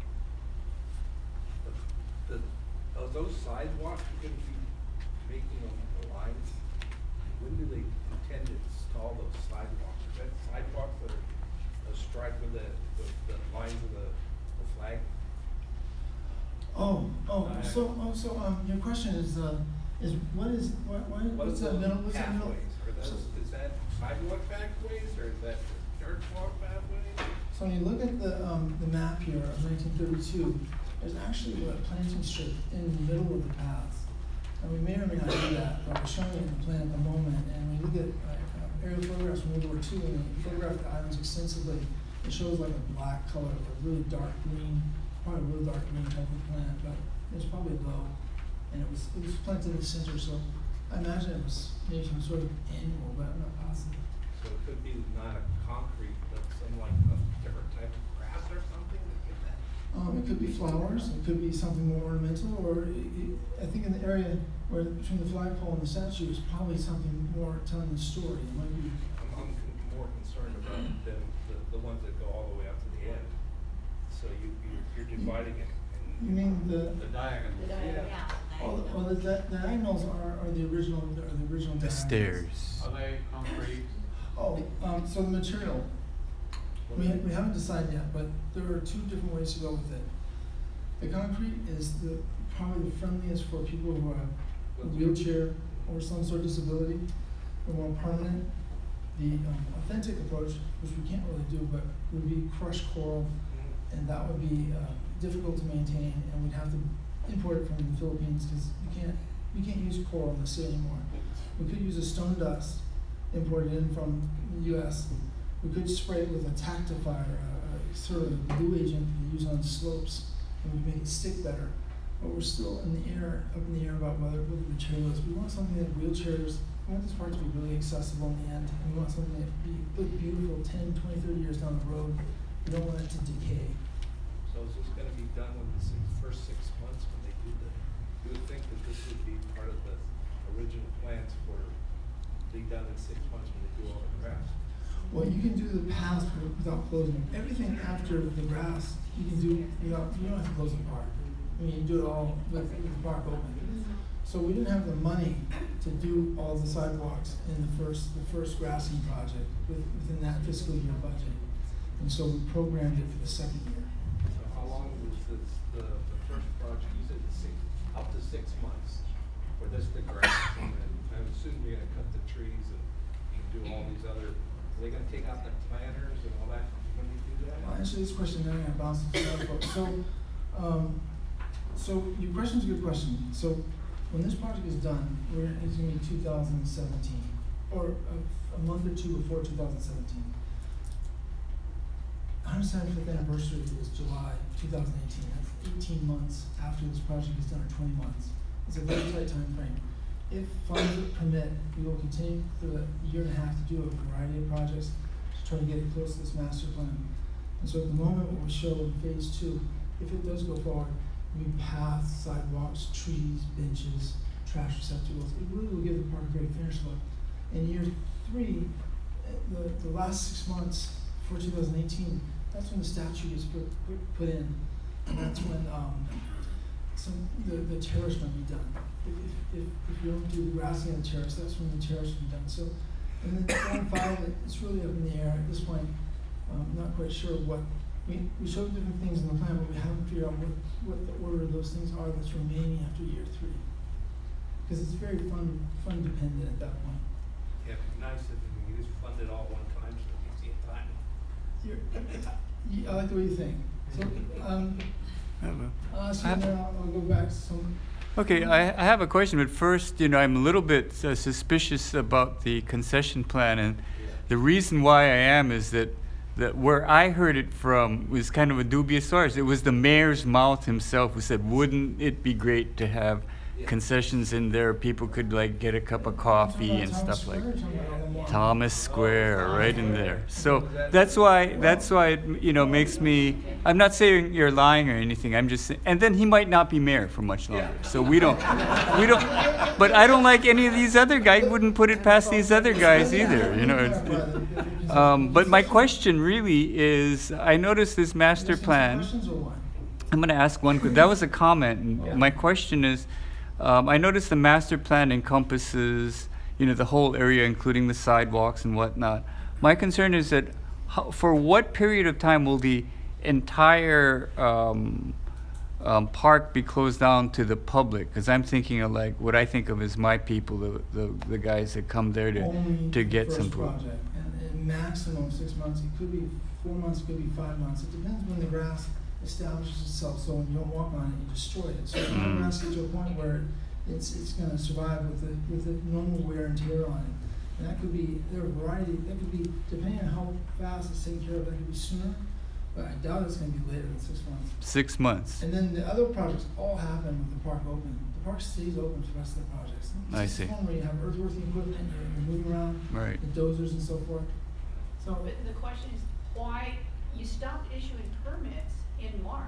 The, are those sidewalks you're going to be making on the lines? When do they intend to install those sidewalks? Is that sidewalks that are, are striped with the, the, the lines of the, the flag? Oh, oh, so, oh, so, um, your question is, uh, is what is, what, what, What what's is that those middle, what's that middle? pathways? Are those, So- is that sidewalk pathways, or is that dirt walk pathways? So when you look at the, um, the map here of nineteen thirty-two, there's actually a planting strip in the middle of the paths. And we may or may not do that, but we're showing it in the plan at the moment. And when you look at uh, aerial photographs from World War Two, and you photograph the islands extensively, it shows like a black color, or a really dark green, probably a really dark green type of plant, but it's probably low. And it was, it was planted in the center, so I imagine it was maybe some sort of annual, but I'm not positive. So it could be not a concrete, but some like a different type of grass or something to get that? Um, it could be flowers, it could be something more ornamental, or it, it, I think in the area where between the flagpole and the statue is probably something more telling the story. It might be. I'm, I'm con- more concerned about the, the, the ones that go all the way up to the end. So you, you, you're dividing it. You mean the? The diagonal. The diagonal, yeah. Oh, Well, well, the, the diagonals are, are the original, are the original The diagonals. stairs. Are they concrete? Oh, um, so the material, we, we haven't decided yet, but there are two different ways to go with it. The concrete is the, probably the friendliest for people who have a wheelchair or some sort of disability, or more permanent. The um, authentic approach, which we can't really do, but would be crushed coral, and that would be uh, difficult to maintain, and we'd have to import it from the Philippines because you can't, you can't use coral in the city anymore. We could use a stone dust imported in from the U S We could spray it with a tactifier, a, a sort of a glue agent we use on slopes, and we'd make it stick better. But we're still in the air, up in the air about whether what the material is. We want something that wheelchairs, we want this part to be really accessible in the end, and we want something that be look beautiful ten, twenty, thirty years down the road. We don't want it to decay. So is this gonna be done in the six, first six months when they do the, you would think that this would be part of the original plans for, be done in six months when they do all the grass? Well, you can do the path without closing it. Everything after the grass, you can do without, you don't have to close the park. I mean, you can do it all with, with the park open. So we didn't have the money to do all the sidewalks in the first, the first grassing project with, within that fiscal year budget. And so we programmed it for the second year. So how long was this, the, the first project, you said six, up to six months for this to grass, and then I would assume you're gonna cut the trees and you can do all these other, are they gonna take out the planters and all that when you do that? I'll answer this question now and bounce it to the other folks. So, um, so your question's a good question. So when this project is done, we're, it's gonna be two thousand seventeen, or a, a month or two before two thousand seventeen. one hundred seventy-fifth anniversary is July two thousand eighteen. That's eighteen months after this project is done, or twenty months. It's a very tight time frame. If funds permit, we will continue for the year and a half to do a variety of projects to try to get it close to this master plan. And so at the moment, what we show in phase two, if it does go forward, we paths, sidewalks, trees, benches, trash receptacles. It really will give the park a great finish look. In year three, the, the last six months for two thousand eighteen, that's when the statue gets put, put, put in. And that's when um, some, the, the terrace might be done. If, if, if you don't do the grassing on the terrace, that's when the terrace will be done. So, and then four and five, it's really up in the air at this point. Um, I'm not quite sure what, we, we showed different things in the plan, but we haven't figured out what, what the order of those things are that's remaining after year three. Because it's very fund, fund dependent at that point. Yeah, it'd be nice if we could just fund it all one time so we see it time. You're, you, I like the way you think. So, um, uh, so I- then I'll, I'll go back to some. Okay, I, I have a question, but first, you know, I'm a little bit uh, suspicious about the concession plan, and the reason why I am is that, that where I heard it from was kind of a dubious source. It was the mayor's mouth himself who said, wouldn't it be great to have concessions in there? People could like get a cup of coffee and stuff like that. Thomas Square, right in there. So that's why, that's why it, you know, makes me, I'm not saying you're lying or anything, I'm just saying, and then he might not be mayor for much longer. So we don't, we don't, but I don't like any of these other guys, wouldn't put it past these other guys either, you know. It's, it, um, but my question really is, I noticed this master plan. I'm going to ask one, that was a comment, and my question is, um, I noticed the master plan encompasses, you know, the whole area, including the sidewalks and whatnot. My concern is that how, for what period of time will the entire um, um, park be closed down to the public? Because I'm thinking of like what I think of as my people, the the, the guys that come there to Only to get the some first food. project, and, and maximum six months. It could be four months, it could be five months. It depends when the grass establishes itself. So when you don't walk on it, you destroy it. So when Mm. the grass gets to a point where it's it's going to survive with the with the normal wear and tear on it, and that could be there are a variety. That could be depending on how fast it's taken care of. That could be sooner, but I doubt it's going to be later than six months. Six months. And then the other projects all happen with the park open. The park stays open for the rest of the projects. It's I just see. one where you have earthworking equipment, you're, you're moving around, Right. the dozers and so forth. So But the question is, why you stopped issuing permits in March?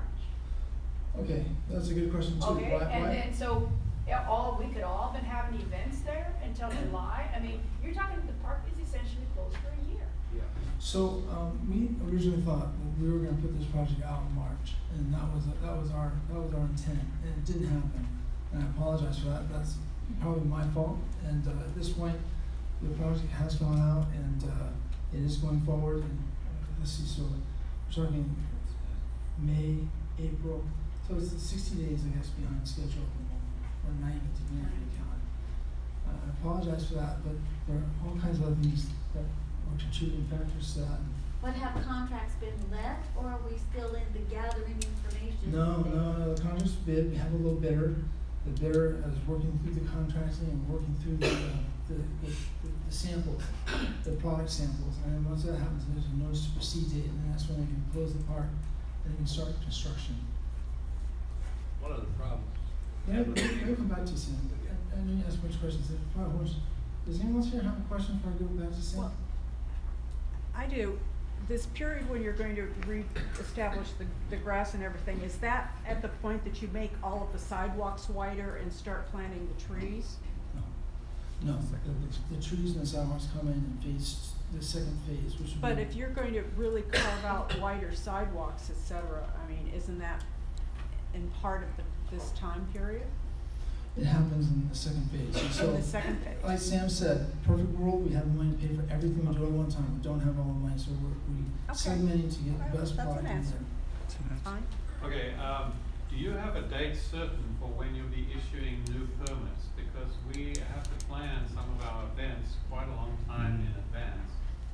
okay, that's a good question too. Okay, Why, and why? then, so, yeah, all, we could all been having events there until July? I mean, you're talking, the park is essentially closed for a year. Yeah. So um, we originally thought that we were going to put this project out in March, and that was that was our that was our intent, and it didn't happen. And I apologize for that, that's probably my fault, and, uh, at this point, the project has gone out, and, uh, it is going forward, and, uh, let's see, so, we're talking May, April, so it's sixty days, I guess, behind schedule at the moment, or ninety, depending on the calendar. Uh, I apologize for that, but there are all kinds of other things that are contributing factors to that. But have contracts been let, or are we still in the gathering information? No, phase? no, no, the contract's bid, we have a little bidder. The bidder is working through the contracting and working through the, uh, the, the, the the samples, the product samples. And then once that happens, there's a notice to proceed date, and then that's when we can close the park, and we can start construction. One of the problems. Yeah, but we'll come back to Sam. I know you asked which questions. Does anyone else here have a question before I go back to Sam? Well, I do. This period when you're going to re-establish the, the grass and everything, is that at the point that you make all of the sidewalks wider and start planting the trees? No, no, the, the, the trees and the sidewalks come in in phase, the second phase, which would But be. if you're going to really carve out wider sidewalks, et cetera, I mean, isn't that in part of the, this time period? It happens in the second phase. And so, In the second phase. like Sam said, perfect world, we have the money to pay for everything we do at one time. We don't have all the money, so we're, we Okay. segmenting to get the Alright, best that's an product in answer. there. Fine. Okay, um, do you have a date certain for when you'll be issuing new permits? Because we have to plan some of our events quite a long time in advance.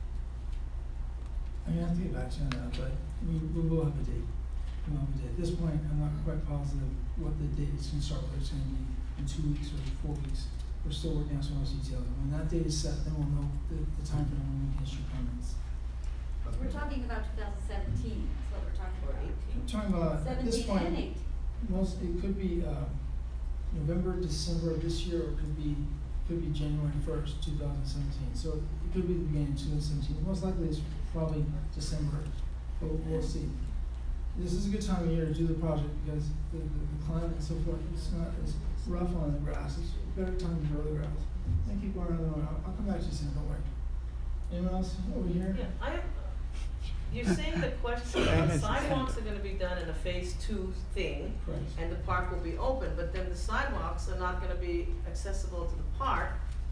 I mean, I have to get back to you on that, but we, we will have a date. We will have a date. At this point, I'm not quite positive what the date is gonna start, whether it's gonna be in two weeks or four weeks. We're still working on some of those details. When that date is set, then we'll know the, the time frame when we can issue permits. We're talking about two thousand seventeen, that's what we're talking about. I'm talking about, at this Seventeen point, and eighteen. most, it could be, uh, November, December of this year, or it could be, could be January first, two thousand seventeen. So it could be the beginning of two thousand seventeen. Most likely it's probably December, but we'll, we'll see. This is a good time of year to do the project because the, the, the climate and so forth, it's not as rough on the grass. It's a better time to grow the grass. I keep going around, I'll, I'll come back to you soon, don't worry. Anyone else over here? Yeah, I have, you're saying the question, the sidewalks are gonna be done in a phase two thing, Correct. and the park will be open, but then the sidewalks are not gonna be accessible to the park,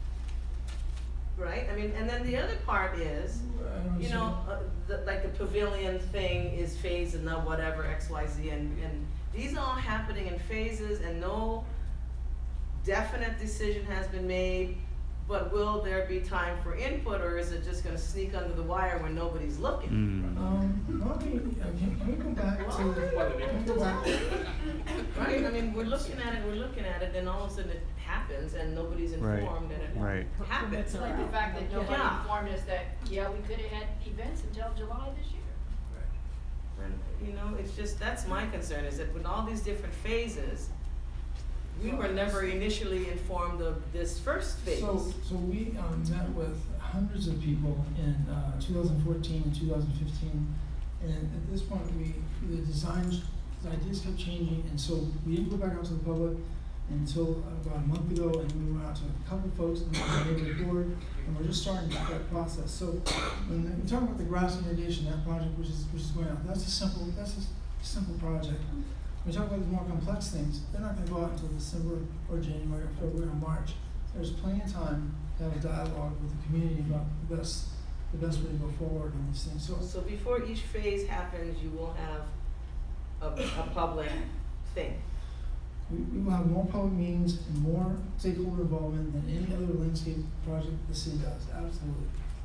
right? I mean, and then the other part is, I don't you see- know, uh, the, like the pavilion thing is phased and not whatever, X, Y, Z, and, and these are all happening in phases and no definite decision has been made, but will there be time for input, or is it just gonna sneak under the wire when nobody's looking? Mm. Um, well, can, uh, can, can we go back to, can we go back? Right, I mean, we're looking at it, we're looking at it, then all of a sudden it happens and nobody's Right, informed and it right. happens. It's like the fact that nobody Yeah. informed us that, yeah, we could have had events until July this year. And, you know, it's just, that's my concern, is that with all these different phases, we were never initially informed of this first phase. So, so we, um, met with hundreds of people in, uh, two thousand fourteen and two thousand fifteen. And at this point, we, the designs, the ideas kept changing, and so we didn't go back out to the public until about a month ago, and we went out to a couple of folks, and then we made the board, and we're just starting that process. So, when we talk about the grass and irrigation, that project, which is, which is going out, that's a simple, that's a s- simple project. When we talk about the more complex things, they're not gonna go out until December or January or February or March. There's plenty of time to have a dialogue with the community about the best, the best way to go forward on these things. So, So before each phase happens, you will have a, a public thing. we, we will have more public meetings and more stakeholder involvement than any other landscape project the city does, absolutely.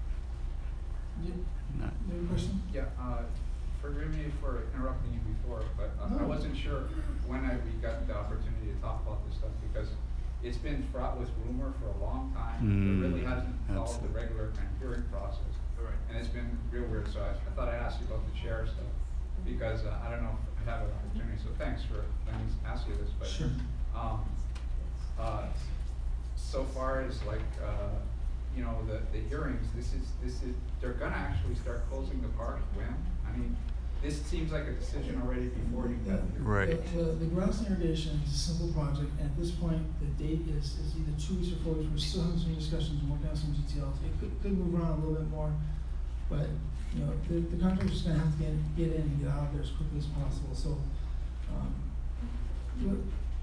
You, Not- you have a question? Yeah, uh, forgive me for interrupting you before, but uh, I No. wasn't sure when I, we got the opportunity to talk about this stuff, because it's been fraught with rumor for a long time. Mm, It really hasn't followed the absolutely. regular kind of hearing process. Right. And it's been real weird, so I, I thought I'd ask you about the chair stuff, because uh, I don't know if I have an opportunity, so thanks for letting me ask you this, but. Sure. Um, uh, so far as like, uh, you know, the, the hearings, this is, this is, they're gonna actually start closing the park when? I mean, this seems like a decision already before you got here. Right. The, the, the grass and irrigation is a simple project, and at this point, the date is, is either two weeks or four weeks. We're still having some discussions and working out some details. It could, could move around a little bit more, but, you know, the, the contractor's gonna have to get, get in and get out of there as quickly as possible, so, um, what-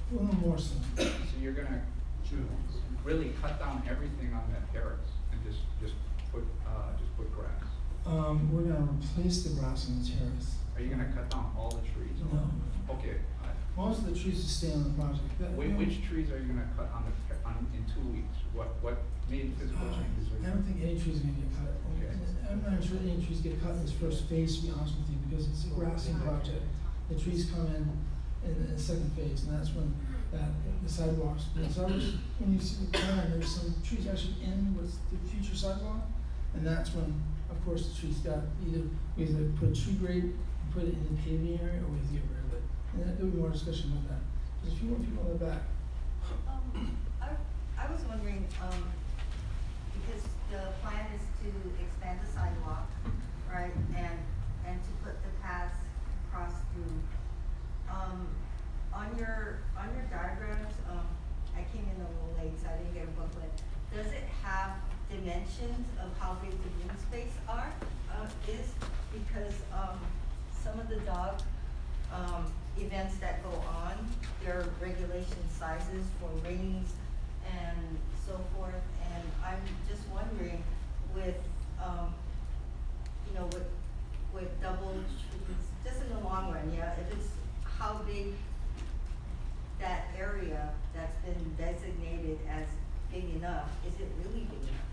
Well, no more so. So you're gonna really cut down everything on that terrace and just, just put, uh, just put grass? Um, we're gonna replace the grass on the terrace. Are you gonna cut down all the trees? or- No. Okay, I- Most of the trees will stay on the project. That- Whi- which trees are you gonna cut on the, te- on, in two weeks? What, what main physical Uh, changes are you? I don't think any trees are gonna get cut. Okay. I'm not sure any trees get cut in this first phase, to be honest with you, because it's a grassing project. The trees come in in the second phase, and that's when that, the sidewalks, the sidewalks, when you see the plan, there's some trees actually in with the future sidewalk, and that's when, of course, the trees got either, we either put a tree grate, put it in the paving area, or we have to get rid of it. And then there'll be more discussion about that. There's a few more people in the back. Um, I, I was wondering, um, because the plan is to expand the sidewalk, right, and, and to put the paths across through. Um, on your, on your diagrams, um, I came in a little late, so I didn't get a booklet. Does it have dimensions of how big the green space are, uh, is? Because, um, some of the dog, um, events that go on, there are regulation sizes for rings and so forth, and I'm just wondering with, um, you know, with, with double trees, just in the long run, yeah, if it's how big that area that's been designated as big enough, is it really big enough?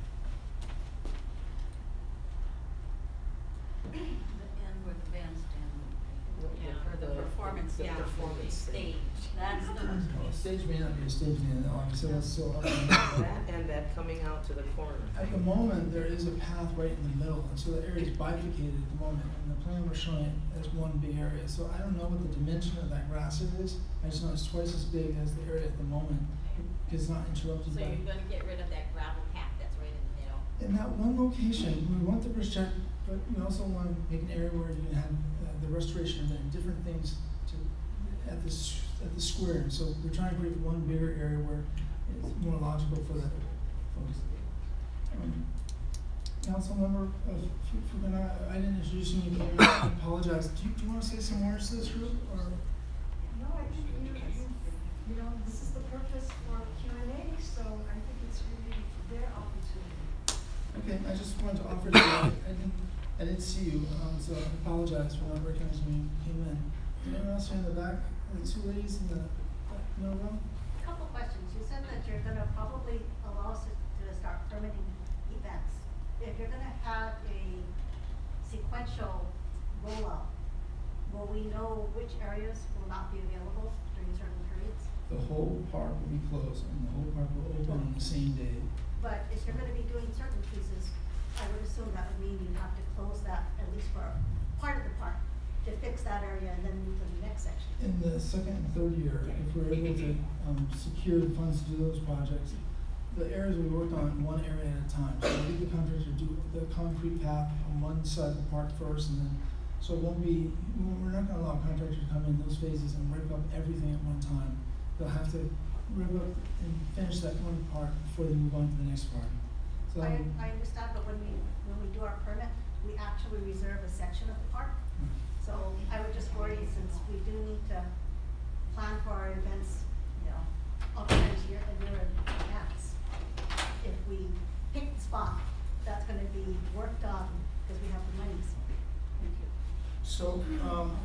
The end where the bandstand would be. Yeah, Or the the- performance, the yeah, performance the thing. stage, that's the most. Well, a stage may not be a stage man, like I said, that's so. That and that coming out to the corner. At the moment, there is a path right in the middle, and so the area is bifurcated at the moment, and the plan we're showing it as one big area. So I don't know what the dimension of that grass is, I just know it's twice as big as the area at the moment, because it's not interrupted So by. you're gonna get rid of that gravel path that's right in the middle? In that one location, we want the project, but we also want to make an area where you can have uh, the restoration event, different things to, at this, at the square. So we're trying to create one bigger area where it's more logical for the folks. Um, Council member of Fugana, I didn't introduce you, I apologize. Do you, do you want to say some words to this group, or? No, I think you, you, you know, this is the purpose for Q and A, so I think it's really their opportunity. Okay, I just wanted to offer to you, I didn't, I didn't see you, um, so I apologize for not recognizing when you came in. Anyone else here in the back? The two ladies in the middle row? Couple questions. You said that you're gonna probably allow us to to start permitting events. If you're gonna have a sequential rollout, will we know which areas will not be available during certain periods? The whole park will be closed, and the whole park will open on the same day. But if you're gonna be doing certain pieces, I would assume that would mean you have to close that at least for part of the park to fix that area and then move to the next section. In the second and third year, if we're able to, um, secure the funds to do those projects, the areas we work on, one area at a time. So we leave the contractor do the concrete path on one side of the park first, and then, so it won't be, we're not gonna allow contractors to come in those phases and rip up everything at one time. They'll have to rip up and finish that one part before they move on to the next part. So, I, I understand, but when we, when we do our permit, we actually reserve a section of the park. So I would just worry, since we do need to plan for our events, you know, oftentimes year, a year in advance. If we pick the spot, that's gonna be worked on because we have the monies. Thank you. so, um,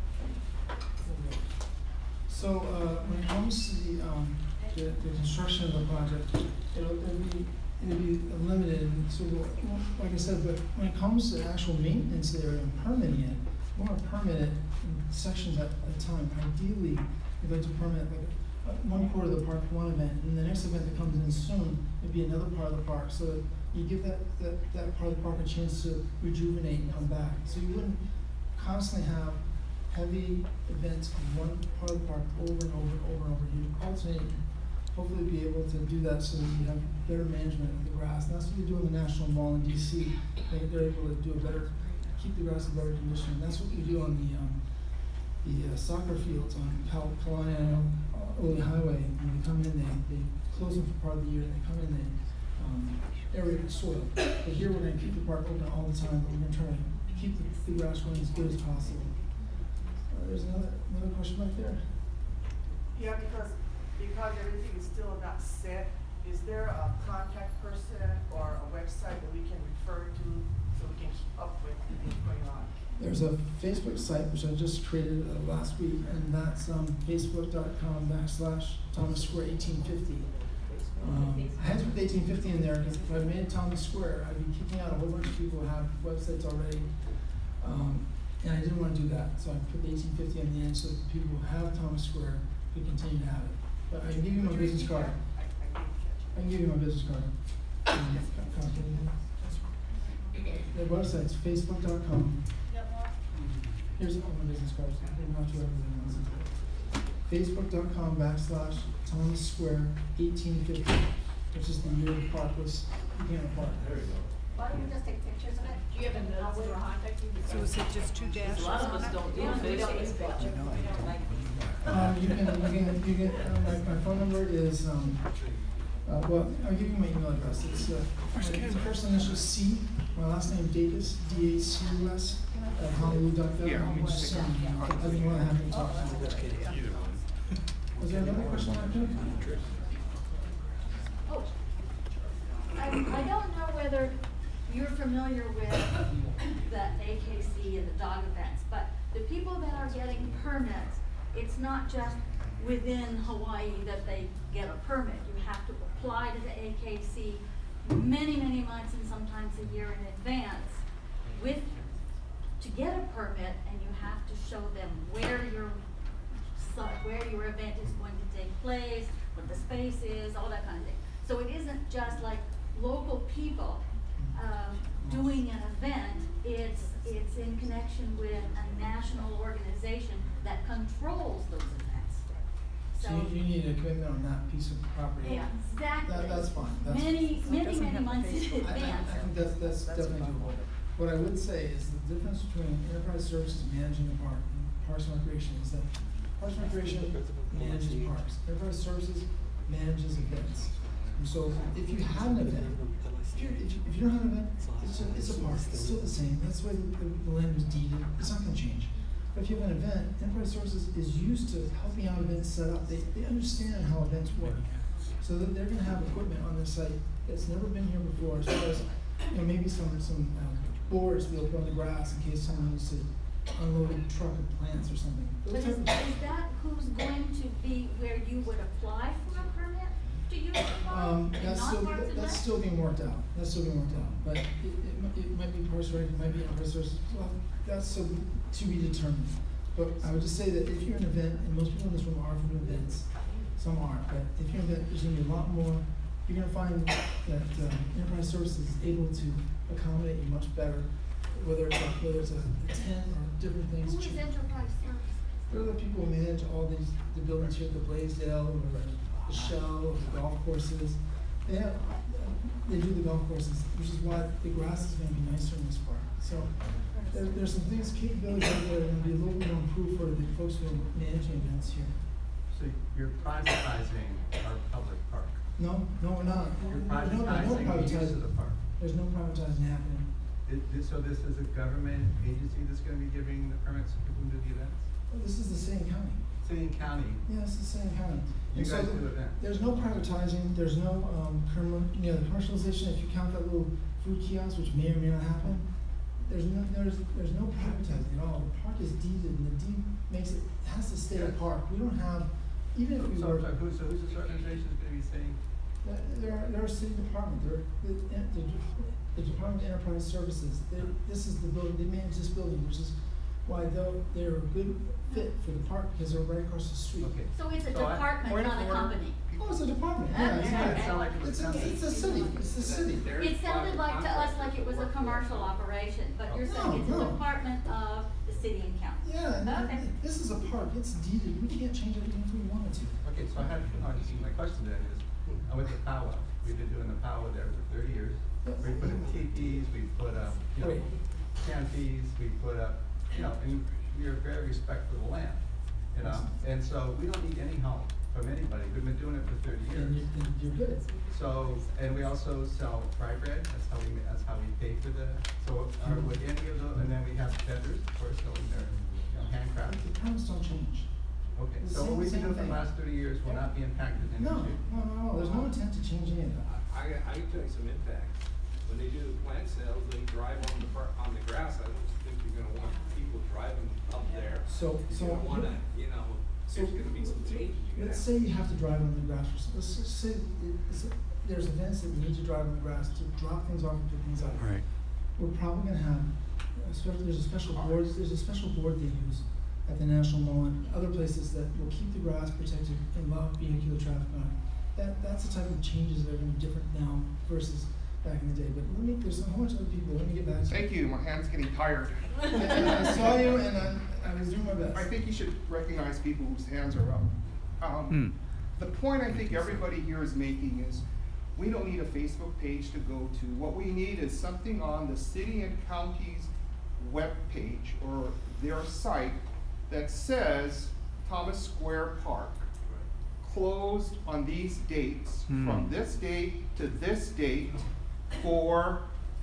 so, uh, when it comes to the, um, the, the construction of the project, it'll, it'll be, it'll be limited, and so, we'll- like I said, but when it comes to actual maintenance area and permitting it, we want to permit it in sections at a time. Ideally, we'd like to permit like uh, one quarter of the park, one event, and the next event that comes in soon, it'd be another part of the park, so that you give that, that, that part of the park a chance to rejuvenate and come back. So you wouldn't constantly have heavy events in one part of the park over and over and over and over. You alternate, hopefully be able to do that so that you have better management of the grass. And that's what they do in the National Mall in D C. They, they're able to do a better, keep the grass in better condition. That's what we do on the um, the uh, soccer fields on Cal Kalani uh, Ole Highway. When they come in, they, they close them for part of the year. They come in, they um, aerate the soil. But here we're going to keep the park open all the time, but we're going to try to keep the, the grass growing as good as possible. Uh, there's another another question right there. Yeah, because because everything is still not set, is there a contact person or a website that we can refer to so we can keep up with what's going on? There's a Facebook site which I just created uh, last week, and that's um, facebook.com backslash Thomas Square eighteen fifty. Um, I had to put eighteen fifty in there because if I made Thomas Square, I'd be kicking out a whole bunch of people who have websites already. Um, and I didn't want to do that, so I put the eighteen fifty on the end so that the people who have Thomas Square could continue to have it. But I can give you my business card. I can give you my business card. Um, the website's facebook.com. Here's all my business cards. Not to everything else. Facebook.com backslash Thomas Square eighteen fifty, which is the year the park was began apart. There you go. Why don't you just take pictures of it? Do you have a note for contact you? So is it just two dashes A lot of on us it? don't do Yeah, we don't use Facebook. Facebook. Um, you can, you can, you can, uh, my, my phone number is, um, uh, well, I'll give you my email address. It's, uh, my first initial C, my last name Davis, D A C U S, at honolulu dot gov. Here, let me just Just, um, I'd be more than happy to talk to you. Was there another question I could? Oh, I, I don't know whether you're familiar with the A K C and the dog events, but the people that are getting permits, it's not just within Hawaii that they get a permit. You have to apply to the A K C many, many months and sometimes a year in advance with, to get a permit, and you have to show them where your So where your event is going to take place, what the space is, all that kind of thing. So it isn't just like local people um, doing an event. It's it's in connection with a national organization that controls those events. So you, you need a commitment on that piece of property. Exactly. That, that's fine. That's Many, fine. many, many months in I, I, advance. I think that's, that's definitely doable. What I would say is the difference between enterprise services managing the park and Parks and Recreation is that Parks and Recreation manages parks. Enterprise services manages events. And so if you have an event, if you, if you, if you don't have an event, it's a, it's a park. It's still the same. That's the way the, the land was deeded. It's not going to change. But if you have an event, Enterprise Services is used to helping out events set up. They, they understand how events work. So that they're going to have equipment on their site that's never been here before, as far as, you know, maybe some, some um, boards to be able to put on the grass in case someone needs to unload a truck of plants or something. But is, is that who's going to be where you would apply for a permit to use the park? Um, and that's not still, Parks and that's Rec? still being worked out. That's still being worked out. But it, it, mi- it might be Parks and Rec, it might be Enterprise Services. Well, that's so to be determined. But I would just say that if you're an event, and most people in this room are from events, some aren't, but if you're an event, there's gonna be a lot more, you're gonna find that uh, Enterprise Services is able to accommodate you much better, whether it's a, whether it's a, a tent or different things. Who is Enterprise Service? They're the people who manage all these, the buildings here at the Blaisdell, or the Shell, or the golf courses. They have, they do the golf courses, which is why the grass is gonna be nicer in this park. So there, there's some things, capabilities that are gonna be a little bit more improved for the folks who are managing events here. So you're privatizing our public park. No, no, we're not. You're No, there's no privatizing the use privatizing. of the park. There's no privatizing happening. It, this, so this is a government agency that's gonna be giving the permits to people who do the events? Well, this is the same county. City and county. Yeah, it's the same county. You And so guys th- do events. There's no privatizing, there's no, um, commer- you know, the commercialization, if you count that little food kiosk, which may or may not happen, there's no, there's, there's no privatizing at all. The park is deeded, and the deed makes it, it has to stay a park. We don't have, even if we So, were. so who's, so who's this organization is gonna be saying? Uh, They're, they're a city department, they're, the, the, the Department of Enterprise Services, they, this is the building, they manage this building, which is why they're, they're a good fit for the park, because they're right across the street. Okay. So it's a So I- department, point of not a order. company. Oh, it's a department, yeah, Okay. it's, Yeah, it sounded like it was it's, a, company. it's a city, it's a city. It sounded like to us like it was a commercial operation, but you're saying it's No, a no. department of the city and county. Yeah, and Okay. and this is a park, it's deeded, we can't change it even if we wanted to. Okay, so I had, no, I see, my question then is, I went to powwow, we've been doing the powwow there for thirty years. We put up teepees, we put up, you know, Wait. canopies, we put up, you know, and we are very respectful of the land, you know? And so we don't need any help from anybody, we've been doing it for thirty years. And you're, and you're good. So, and we also sell fry bread, that's how we, ma- that's how we pay for the, so are, would any of those, and then we have vendors, of course, selling their, you know, handcrafts. The permits don't change. Okay, The so what same- we've been same doing for the thing. last thirty years will not be impacted in No, this year? no, no, no, there's no intent to change any of that. I, I can tell you some impacts. When they do the plant sales, they drive on the, par- on the grass. I don't think you're gonna want people driving up there. So, so. You're gonna wanna, you know, So, there's gonna be some changes you're gonna let's have. say you have to drive on the grass, for s- let's just say it- it's, there's events that you need to drive on the grass to drop things off and pick things up. Right. We're probably gonna have, especially, there's a special board, there's a special board they use at the National Mall and other places that will keep the grass protected and allow vehicular traffic on it. That, that's the type of changes that are gonna be different now versus back in the day, but let me, there's a whole bunch of other people, let me get back to. Thank you, my hand's getting tired. And I saw you and I, I was doing my best. I think you should recognize people whose hands are up. Um, Hmm. The point I think everybody here is making is, we don't need a Facebook page to go to. What we need is something on the city and county's webpage or their site that says Thomas Square Park, closed on these dates, Hmm. from this date to this date for,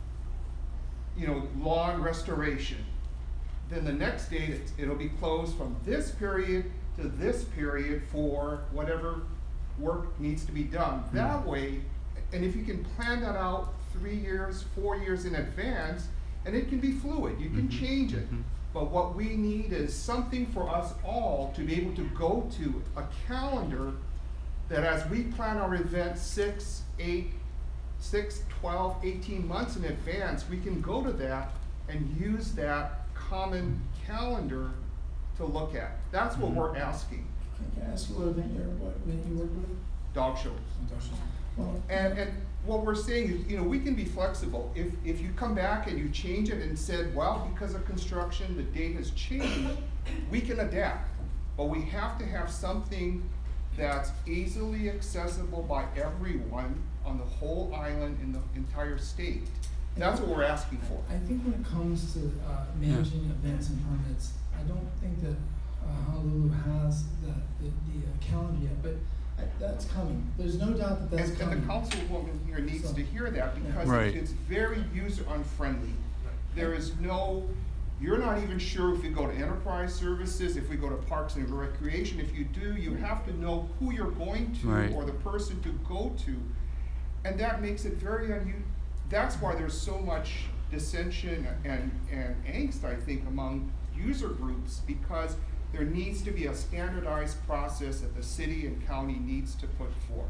you know, lawn restoration. Then the next date, it's- it'll be closed from this period to this period for whatever work needs to be done. That way, and if you can plan that out three years, four years in advance, and it can be fluid, you can Mhm. change it. Mhm. But what we need is something for us all to be able to go to, a calendar that as we plan our event six, eight, six, twelve, eighteen months in advance, we can go to that and use that common calendar to look at. That's what Mhm. we're asking. Can, can I ask you what event you're, what event you work with? Dog shows. Well, And, and what we're saying is, you know, we can be flexible. If, if you come back and you change it and said, well, because of construction, the date has changed, we can adapt. But we have to have something that's easily accessible by everyone on the whole island in the entire state. That's what we're asking for. I think when it comes to uh, managing events and permits, I don't think that uh, Honolulu has the, the, the uh, calendar yet, but I, that's coming. There's no doubt that that's And, coming. and the councilwoman here needs So- to hear that because Right. it- it's very user unfriendly. There is no, you're not even sure if you go to enterprise services, if we go to parks and recreation. If you do, you have to know who you're going to Right. or the person to go to. And that makes it very unu, that's why there's so much dissension and, and angst, I think, among user groups, because there needs to be a standardized process that the city and county needs to put forth.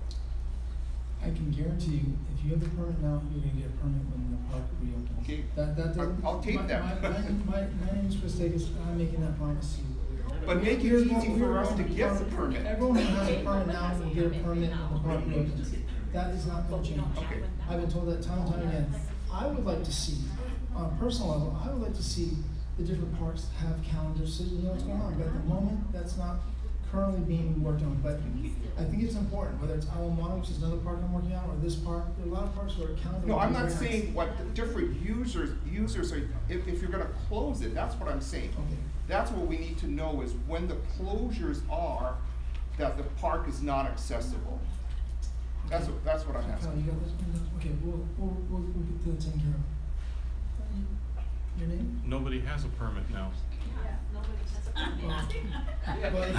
I can guarantee you, if you have a permit now, you're gonna get a permit when the park reopens. Okay. That, that doesn't. I'll take my- that. My, my, my, my name is Chris Davis, I'm making that promise to you. But make it Here's easy what for we're us going to get the permit. permit. Everyone who has a permit now will get a permit when the park reopens. That is not gonna change. Okay. I've been told that time and time again. I would like to see, on a personal level, I would like to see the different parks have calendars so you know what's going on. But at the moment, that's not currently being worked on. But I think it's important, whether it's Alamana, which is another park I'm working on, or this park, there are a lot of parks where a calendar. No, I'm would be not very nice. saying what the different users, users are, if, if you're gonna close it, that's what I'm saying. Okay. That's what we need to know is when the closures are, that the park is not accessible. That's what, that's what I'm Kyle, asking. you got this? Okay, we'll, we'll, we'll, we'll get that taken care of. Your name? Nobody has a permit now. Yeah, nobody has a permit. Well, if you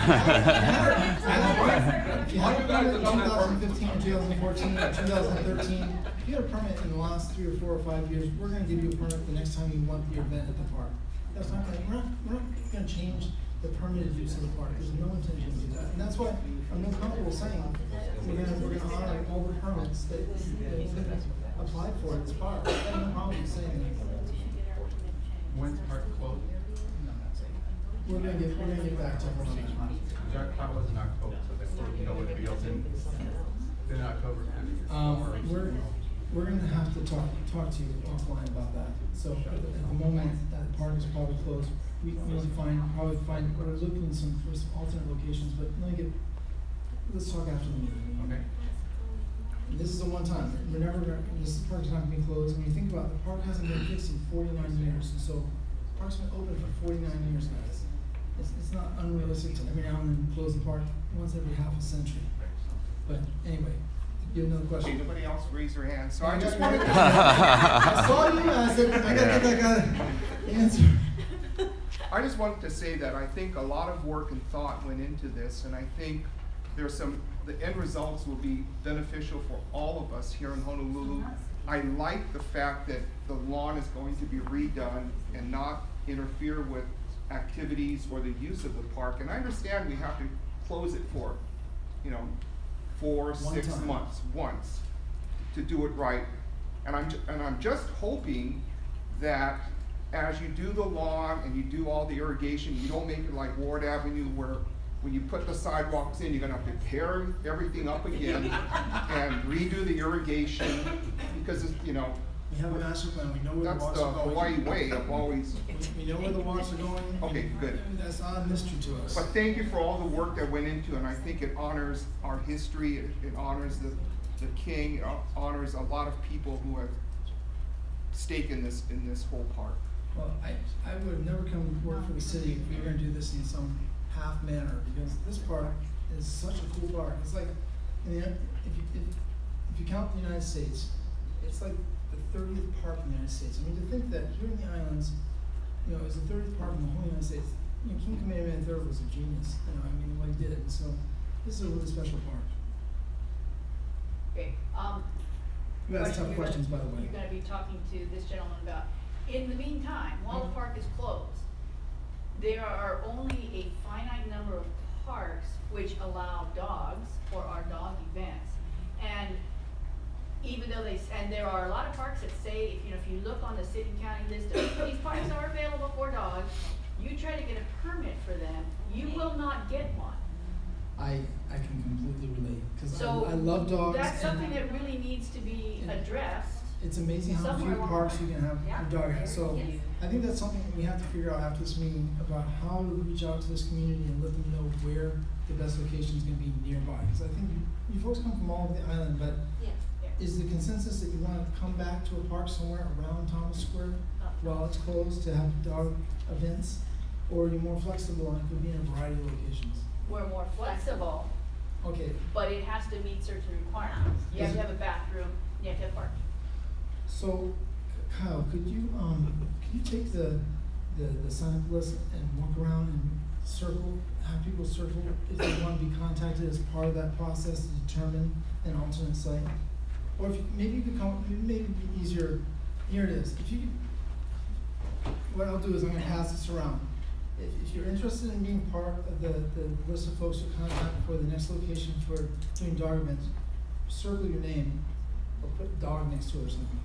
have- if you have a permit in two thousand fifteen, or two thousand fourteen, or two thousand thirteen, if you had a permit in the last three or four or five years, we're gonna give you a permit the next time you want the event at the park. That's not gonna, we're not, we're not gonna change the permitted use of the park, there's no intention to do that. And that's why I'm no comfortable saying, we're gonna, we're gonna honor all the permits that, that applied for at this park. I have no problem saying that. When's park closed? We're gonna get, we're gonna get back to everyone on that. Jack, that was in October, so they still, you know, would be open in October. Um, we're, we're gonna have to talk, talk to you offline about that. So at the, at the moment, that park is probably closed. We, we need to find, probably find, we're looking some, for some alternate locations, but let me get, let's talk after the meeting. Okay. This is a one time, we're never gonna, this park's not gonna be closed. When you think about it, the park hasn't been fixed in forty-nine years, and so the park's been open for forty-nine years, guys. It's, it's not unrealistic to every now and then close the park once every half a century. But anyway, you have another Okay, question? nobody else raise their hand, so I just got- wanted to. I saw you, I said, I gotta get that guy the answer. I just wanted to say that I think a lot of work and thought went into this, and I think there's some, the end results will be beneficial for all of us here in Honolulu. I like the fact that the lawn is going to be redone and not interfere with activities or the use of the park. And I understand we have to close it for, you know, four, One six time. months, once, to do it right. And I'm, ju- and I'm just hoping that as you do the lawn and you do all the irrigation, you don't make it like Ward Avenue where when you put the sidewalks in, you're gonna have to tear everything up again and redo the irrigation, because it's, you know, We have a master plan, we know where the that's walks the are going. Hawaii way of always. We know where the walks are going. Okay, good. That's not a mystery to us. But thank you for all the work that went into it, and I think it honors our history, it, it honors the, the king, it honors a lot of people who have stake in this, in this whole park. Well, I, I would never come work for the city if we were gonna do this in some half manner, because this park is such a cool park. It's like, you know, if you, if, if you count the United States, it's like the thirtieth park in the United States. I mean, to think that here in the islands, you know, it's the thirtieth park in the whole United States. You know, King Kamehameha the third was a genius, you know, I mean, what he did, and so this is a really special park. Okay, um. You asked tough you're questions, gonna- by the way. You're gonna be talking to this gentleman about, in the meantime, while the park is closed, there are only a finite number of parks which allow dogs or are dog events. And even though they, s- and there are a lot of parks that say, if you know, if you look on the city county list of, these parks are available for dogs, you try to get a permit for them, you will not get one. I, I can completely relate, cause So I, I love dogs. that's and something that really needs to be and addressed. It's amazing how few somewhere along parks the you line. can have Yeah. a dog at, so Yes. I think that's something we have to figure out after this meeting about how to reach out to this community and let them know where the best location is gonna be nearby, cause I think you, you folks come from all over the island, but Yeah. is the consensus that you wanna come back to a park somewhere around Thomas Square while it's closed to have dog events? Or are you more flexible and it could be in a variety of locations? We're more flexible, Okay, but it has to meet certain requirements. You have to have a bathroom, you have to have parking. so Kyle, could you, um, could you take the, the, the sign up list and walk around and circle, have people circle if they wanna be contacted as part of that process to determine an alternate site? Or if, you- maybe you could come, maybe it'd be easier, here it is, if you could, what I'll do is I'm gonna pass this around. If, if you're interested in being part of the, the list of folks to contact for the next location for doing dog events, circle your name or put dog next to it or something.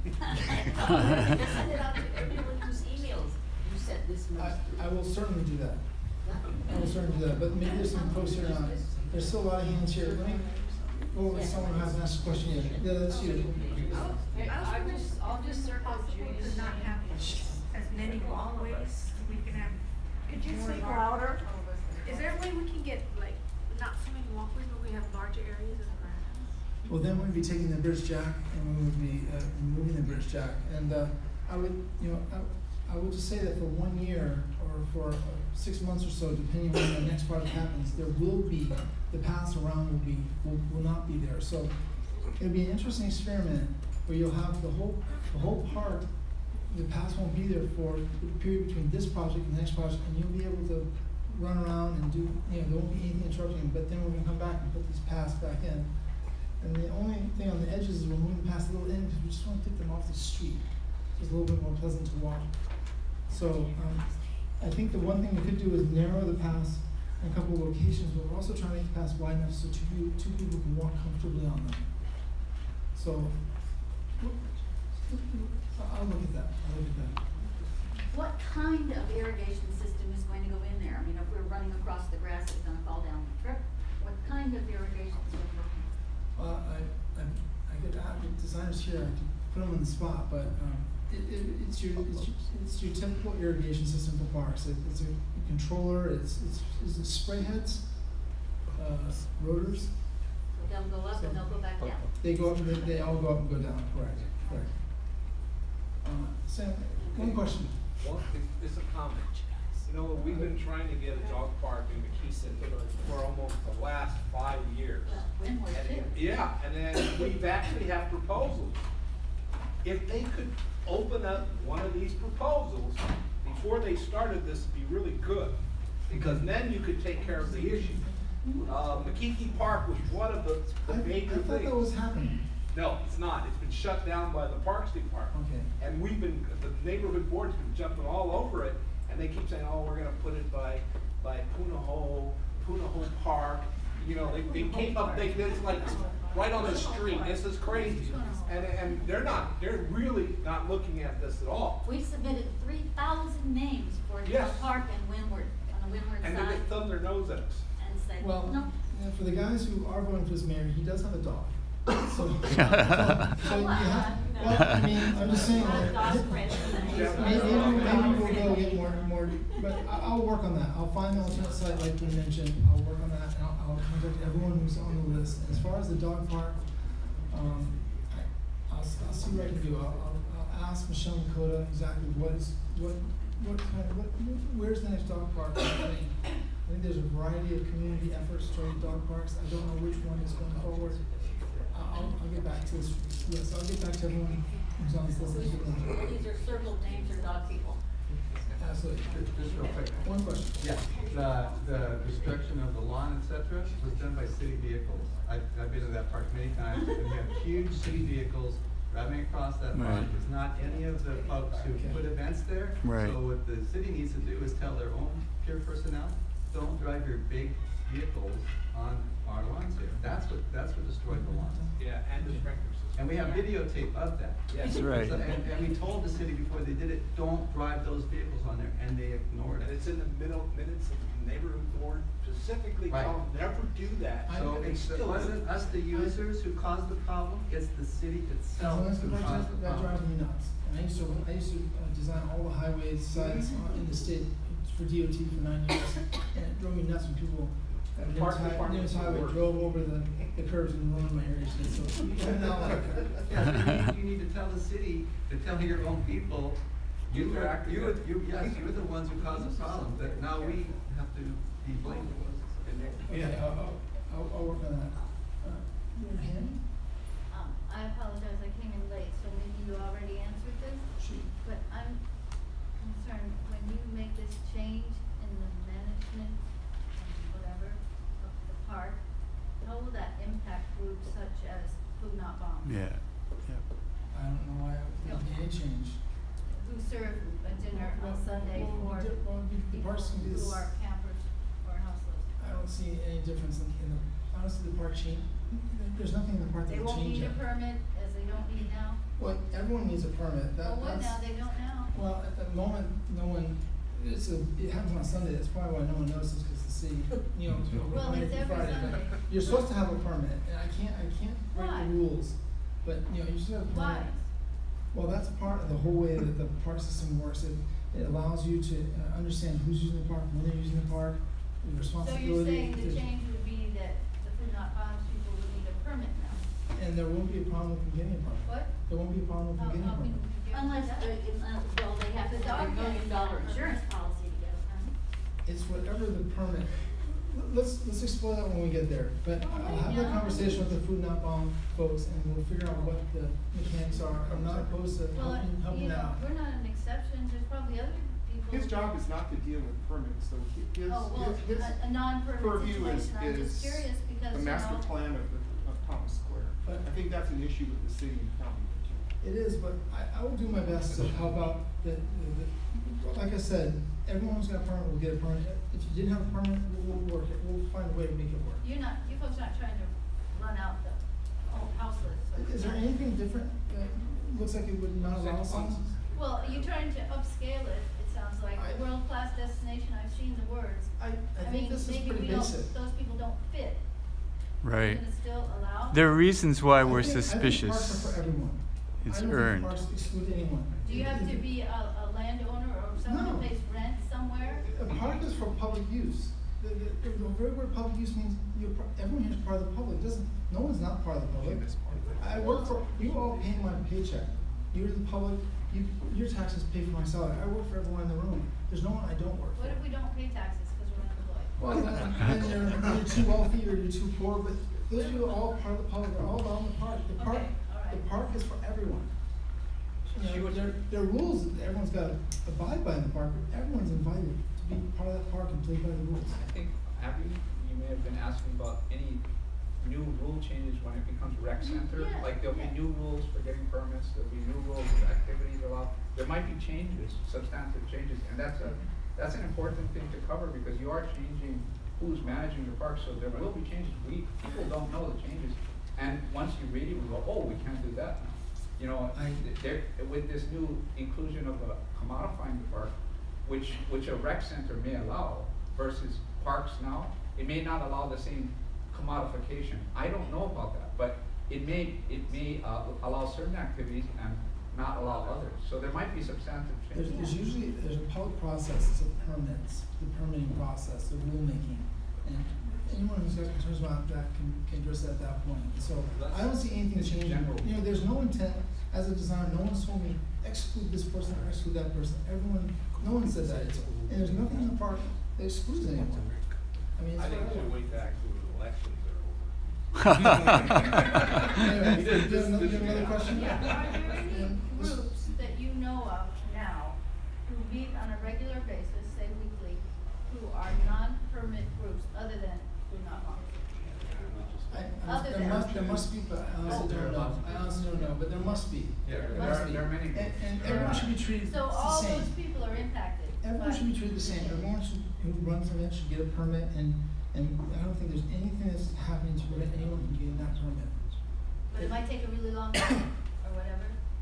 Just send it out to everyone whose emails you sent this I, month. I will certainly do that. I will certainly do that, but maybe there's some folks here now. There's still a lot of hands here. Let me go over to someone who hasn't asked a question yet. Yeah, that's you. Okay, I just, I'll just circle Judy's. To not have as many walkways, we can have. Could you more speak lar- louder? Is there a way we can get like, not so many walkways, but we have larger areas of grass? Well, then we'd be taking the British Jack and we would be uh, removing the British Jack. And uh, I would, you know, I, I would just say that for one year or for uh, six months or so, depending on when the next project happens, there will be, the paths around will be, will, will not be there. So it'll be an interesting experiment where you'll have the whole, the whole park, the paths won't be there for the period between this project and the next project, and you'll be able to run around and do, you know, there won't be anything interrupting, but then we're gonna come back and put these paths back in. And the only thing on the edges is we're moving past a little end, because we just wanna take them off the street. So it's a little bit more pleasant to walk. So, um, I think the one thing we could do is narrow the paths in a couple of locations, but we're also trying to make the paths wide enough so two, peo- two people can walk comfortably on them. So, I'll look at that, I'll look at that. What kind of irrigation system is going to go in there? I mean, if we're running across the grass, it's gonna fall down the trip. What kind of irrigation is going to go in? Uh, I, I, I could have the designers here, I could put them on the spot, but, um, it, it, it's your, it's your, it's your typical irrigation system for parks. It, it's a controller, it's, it's, is it spray heads, uh, rotors? They'll go up and they'll go back down. They go up, and they, they all go up and go down, correct, correct. Uh, Sam, one question. Well, it- it's a comment. You know, we've been trying to get a dog park in McKeeson for almost the last five years. Well, when was And- it? Yeah, and then we've actually have proposals. If they could open up one of these proposals before before they started this would be really good, because then you could take care of the issue. Uh, McKeekee Park was one of the, the I, major I thought things. that was happening. No, it's not. It's been shut down by the Parks Department. Okay. And we've been, the neighborhood board's been jumping all over it, and they keep saying, oh, we're gonna put it by, by Punahou, Punahou Park. You know, they, they came up, they, it's like right on the street. This is crazy. And, and they're not, they're really not looking at this at all. We submitted three thousand names for the Yes. park in Windward, on the Windward And they side, just thumb their nose at us. and said, Well, no. yeah, for the guys who are voting for this mayor, he does have a dog. So, so, so you have, well, I mean, I'm just saying, like, maybe, maybe we'll go get more, more, but I, I'll work on that. I'll find the alternate site like we mentioned. I'll work on that, and I'll, I'll contact everyone who's on the list. As far as the dog park, um, I, I'll, I'll see what I can do. I'll, I'll, I'll ask Michelle Nakota exactly what is, what, what kind of, what, where's the next dog park happening? I think there's a variety of community efforts toward dog parks. I don't know which one is going forward. I'll, I'll get back to this list. I'll get back to everyone who's on this list. These are circled names or dog people. Absolutely. Just just real quick. One question. Yeah, the, the destruction of the lawn, et cetera, was done by city vehicles. I've, I've been to that park many times, and we have huge city vehicles driving across that Right. lawn. It's not any of the folks who Okay. put events there. Right. So what the city needs to do is tell their own peer personnel, don't drive your big vehicles on our lawns here. That's what, that's what destroyed the lawns. Yeah, and the sprinkler system. And we have videotape of that. Yes. That's right. So- And, and we told the city before they did it, don't drive those vehicles on there, and they ignored And it. it's in the middle minutes of the neighborhood board specifically Right. tell them never do that. So And they it's, it still wasn't do. us, the users, who caused the problem, it's the city itself So that's who that caused drives, the that drives problem. me nuts. And I used to, I used to uh, design all the highways sites on- in the state for D O T for nine years. And it drove me nuts when people, uh, And News park Highway, department News Highway work. drove over the, the curves and ruined my area. So, even now, like, Yeah, you need, you need to tell the city, to tell your own people, you were, Interactive. you were, you, yes, you're the ones who caused the problem, that now we have to be blamed. okay, I'll, I'll, I'll, I'll work on that. Uh, your hand? Um, I apologize, I came in late, so maybe you already answered this, Shoot. but I'm concerned, when you make this change in the management and whatever of the park, how will that impact groups such as Food Not Bombs? Yeah, yeah. I don't know why I would make any change. Who serve a dinner on Well, Sunday well, for di- well, the people parks can do this. who are campers or houseless? I don't see any difference in, in the, honestly, the park change, there's nothing in the park that They will won't change need a that. permit, as they don't need now? Well, everyone needs a permit, that, Well, what that's. now, they don't now? Well, at the moment, no one, it's a, it happens on Sunday, that's probably why no one notices, because the city, you know, it's Well, Monday it's through every Friday, but Sunday. you're supposed to have a permit, and I can't, I can't break Why? the rules, but, you know, you should have a permit. Why? Well, that's part of the whole way that the park system works, it, it allows you to uh, understand who's using the park, when they're using the park, the So responsibility. you're saying the there's- change would be that the Food Not Bombs people would need a permit now? And there won't be a problem with them getting a permit. What? There won't be a problem with them How, getting a how can permit. you get Unless, that? uh, uh, well, they have The to have dog a million gets dollar a permit. insurance policy to get a permit. It's whatever the permit, l- let's, let's explore that when we get there, but Oh, I'll have that yeah. conversation with the Food Not Bomb folks, and we'll figure out what the mechanics are. I'm not opposed to Well, helping, helping you know, out. we're not an exception, there's probably other people. His job is not to deal with permits, so he- his, Oh, well, his, his a, a non-permit purview is, situation, I'm just is curious because, the you master know, plan of, the- of Thomas Square. But- I think that's an issue with the city and county. It is, but I, I will do my best to help out the, the, the, like I said, everyone who's got a permit will get a permit. If you didn't have a permit, we'll, we'll work it, we'll find a way to make it work. you're not, you folks not trying to run out the whole house list. so Is there it's not- anything different that looks like it would not allow some? Well, you're trying to upscale it, it sounds like, I- a world-class destination, I've seen the words. I, I think mean, this is maybe pretty we don't, basic. those people don't fit. Right. You're gonna still allow? There are reasons why I we're think- I think parks suspicious. are for everyone. It's I don't earned. think parks exclude anyone. Do you have to be a, a landowner or someone No. who pays rent somewhere? A park is for public use. The, the, the the very word public use means you're, par- everyone here is part of the public. It doesn't, no one's not part of the public. I work for, you all pay my paycheck. You're the public, you, your taxes pay for my salary. I work for everyone in the room. There's no one I don't work for. What if we don't pay taxes because we're unemployed? Well, then, then you're, you're too wealthy or you're too poor, but those people are all part of the public, they're all around the park. The park, Okay, all right. the park is for everyone. you know, there, there are rules that everyone's got to abide by in the park, but everyone's invited to be part of that park and play by the rules. I think, have you, you may have been asking about any new rule changes when it becomes rec center? Yeah, Like there'll yeah. be new rules for getting permits, there'll be new rules for activities allowed. There might be changes, substantive changes, and that's a, that's an important thing to cover because you are changing who's managing the park, so there will be changes. We, people don't know the changes, and once you read it, we go, oh, we can't do that now. You know, I- there, with this new inclusion of a commodifying the park, which, which a rec center may allow versus parks now, it may not allow the same commodification. I don't know about that, but it may, it may uh, allow certain activities and not allow others. So there might be substantive There's, changes. there's usually, there's a public process, of permits, the permitting process, the rulemaking. And anyone who's got concerns about that can, can address that at that point. So I don't see anything It's changing. general. You know, there's no intent, as a designer, no one's told me exclude this person or exclude that person. Everyone, no one said that. And there's nothing in the park that excludes anyone. I mean, it's I think we fine. should wait back to the elections Anyway, do you have another, do you have another question? Yeah, are there any Um, this- groups that you know of now who meet on a regular basis, say weekly, who are non-permit groups other than do not want? I, I, Other there than- must, there must be, but I honestly don't know. I honestly don't know, but there must be. Yeah, There there must are, be. there are many. And, and everyone should be treated So the all same. those people are impacted. Everyone by should be treated the same. Everyone should, who runs an event should get a permit, and, and I don't think there's anything that's happening to prevent anyone from getting that permit. But it might take a really long time, or whatever.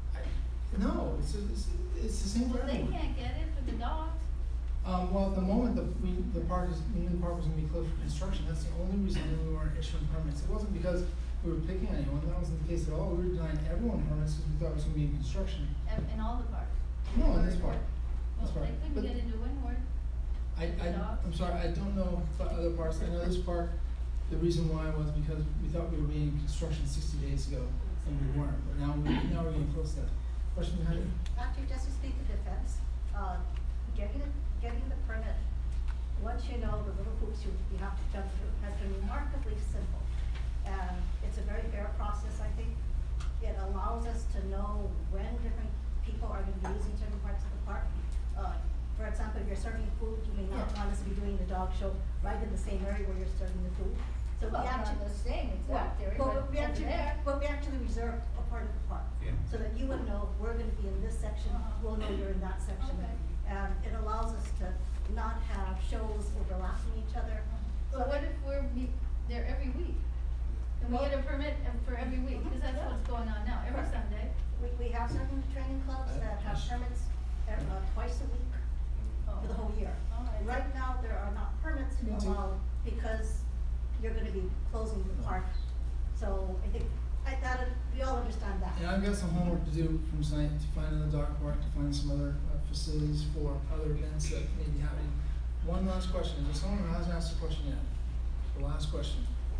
No, it's, it's, it's the same for Well, they everyone. can't get it for the dogs. Um, well, at the moment, the, we, the park is, we knew the park was gonna be closed for construction, that's the only reason we weren't issuing permits. It wasn't because we were picking anyone, that wasn't the case at all, we were denying everyone permits because we thought it was gonna be in construction. ev- In all the parks. No, in this park, this Well, park. they couldn't But get into Windward. I, I, I'm sorry, I don't know about other parks, I know this park, the reason why was because we thought we were being in construction sixty days ago, and we weren't, but now we, now we're getting close to that. Question behind it? Actually, just to speak to defense, uh, getting it, getting the permit, once you know the little hoops you, you have to jump through, has been remarkably simple. And it's a very fair process, I think. It allows us to know when different people are gonna be using certain parts of the park. Uh, for example, if you're serving food, you may not want us to be doing the dog show right in the same area where you're serving the food. So Well, we not actually. the same exact area, Well, but we over actually, there. but we actually reserve a part of the park. Yeah. So that you would know, we're gonna be in this section, Uh-huh. we'll know you're in that section. Okay. And it allows us to not have shows overlapping each other. So what if we're meet there every week? Can we Well- get a permit ev- for every week? Because that's what's going on now, every Correct. Sunday. We, we have certain training clubs that have permits, uh, twice a week for the whole year. All right. Right now, there are not permits Me too. allowed because you're gonna be closing the park. So I think, I, that, we all understand that. And I've got some homework to do from tonight to find another dog park, to find some other uh, facilities for other events that may be happening. One last question, is there someone who hasn't asked a question yet? The last question.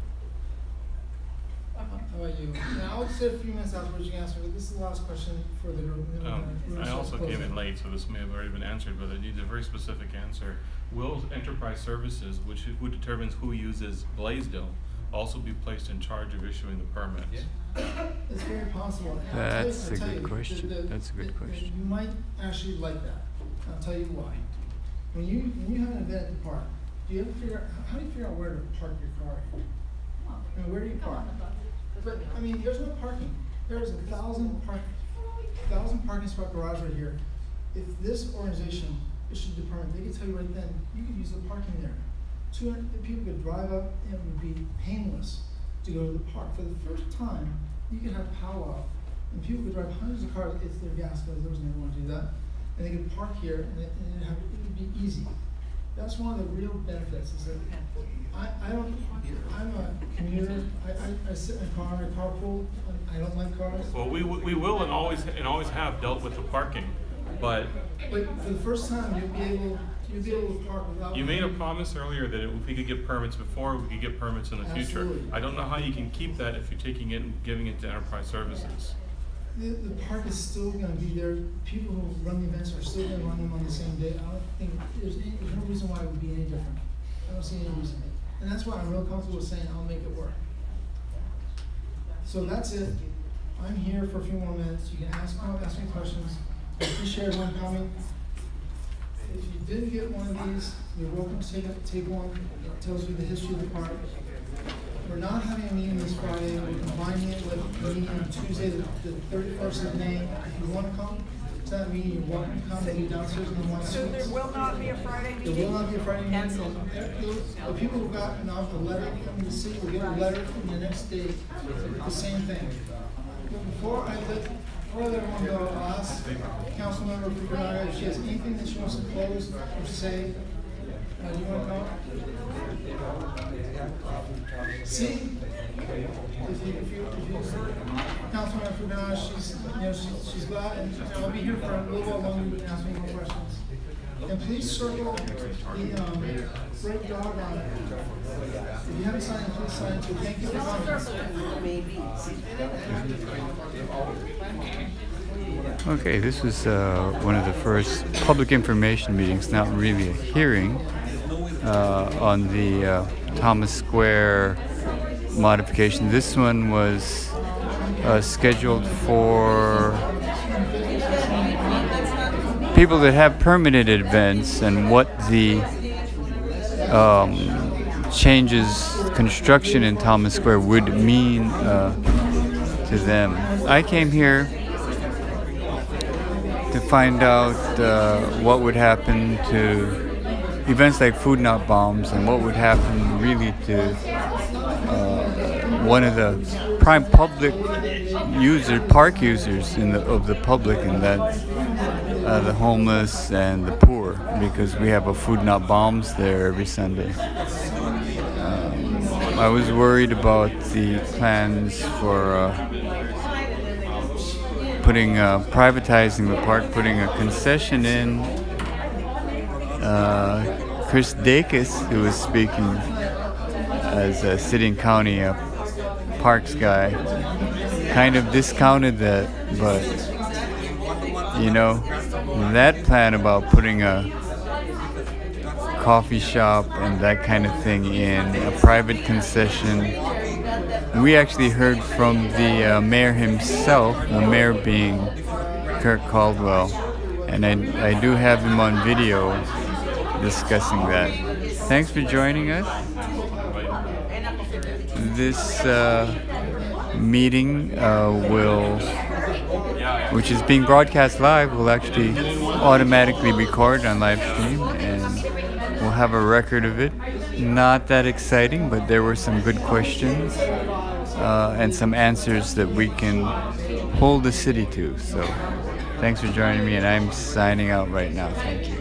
How about you? Now, I'll say a few minutes afterwards, you can ask me, but this is the last question for the group. and then we're Um, gonna- we're gonna I start also came closing. in late, so this may have already been answered, but it needs a very specific answer. Will Enterprise Services, which who determines who uses Blaisdell, also be placed in charge of issuing the permits? Yeah. It's very possible. And I'll tell you- That's I'll a tell good you, the- question. the- That's a good the- the- question. You might actually like that. I'll tell you why. When you, when you have an event at the park, do you ever figure out, how do you figure out where to park your car? I mean, where do you Come park? on, the bus. But, I mean, there's no parking. There's a thousand park, thousand parking spot garage right here. If this organization issued the permit, they could tell you right then, you could use the parking there. Two hundred, people could drive up, and it would be painless to go to the park. For the first time, you could have powwow, and people could drive hundreds of cars if their gas guzzlers there was never want to do that. And they could park here, and it, and it'd have, it would be easy. That's one of the real benefits, is that I, I don't, I'm a commuter, I, I, I sit in a car, I carpool, I don't like cars. Well, we, w- we will and always, and always have dealt with the parking, but But for the first time, you'll be able, you'll be able to park without. you made a promise earlier that if we could get permits before, we could get permits in the future. Absolutely. I don't know how you can keep that if you're taking it and giving it to Enterprise Services. The, the park is still gonna be there, people who run the events are still gonna run them on the same day, I don't think, there's any, there's no reason why it would be any different. I don't see any reason, and that's why I'm real comfortable with saying I'll make it work. So that's it, I'm here for a few more minutes. You can ask, ask me questions. I appreciate everyone coming. If you didn't get one of these, you're welcome to take, take one. It tells you the history of the park. We're not having a meeting this Friday. We're combining it with a meeting on Tuesday, the the thirty-first of May. If you want to come to that meeting, you're welcome to come. They'll be downstairs in the one So there will not be a Friday meeting? There will not be a Friday meeting. The people who got enough, a letter from the city will get a letter from the next day. The same thing. Before I let, before I let everyone go, I'll ask Councilmember Fukunaga if she has anything that she wants to close or say. Uh, you want to come? See? If you, if you, if you, Councilmember Fukunaga, she's, you know, she's, she's glad, and I'll be here for a little while longer. You can ask me more questions. And please circle the, um, break dog on it. If you haven't signed it, please sign it too. Thank you for coming. Okay, this was uh, one of the first public information meetings, not really a hearing, uh, on the uh, Thomas Square modification. This one was uh, scheduled for people that have permitted events and what the um, changes, construction in Thomas Square would mean uh, to them. I came here to find out uh, what would happen to events like Food Not Bombs and what would happen really to uh, one of the prime public user, park users in the, of the public, and that's uh, the homeless and the poor, because we have a Food Not Bombs there every Sunday. Um, I was worried about the plans for uh, putting, uh, privatizing the park, putting a concession in. Uh, Chris Dacus, who was speaking as a city and county uh, parks guy, kind of discounted that, but you know, that plan about putting a coffee shop and that kind of thing in a private concession, we actually heard from the uh, mayor himself, the mayor being Kirk Caldwell, and I, I do have him on video discussing that. Thanks for joining us. This uh, meeting uh, will, which is being broadcast live, will actually automatically record on live stream, and we'll have a record of it. Not that exciting, but there were some good questions uh, and some answers that we can hold the city to. So thanks for joining me, and I'm signing out right now. Thank you.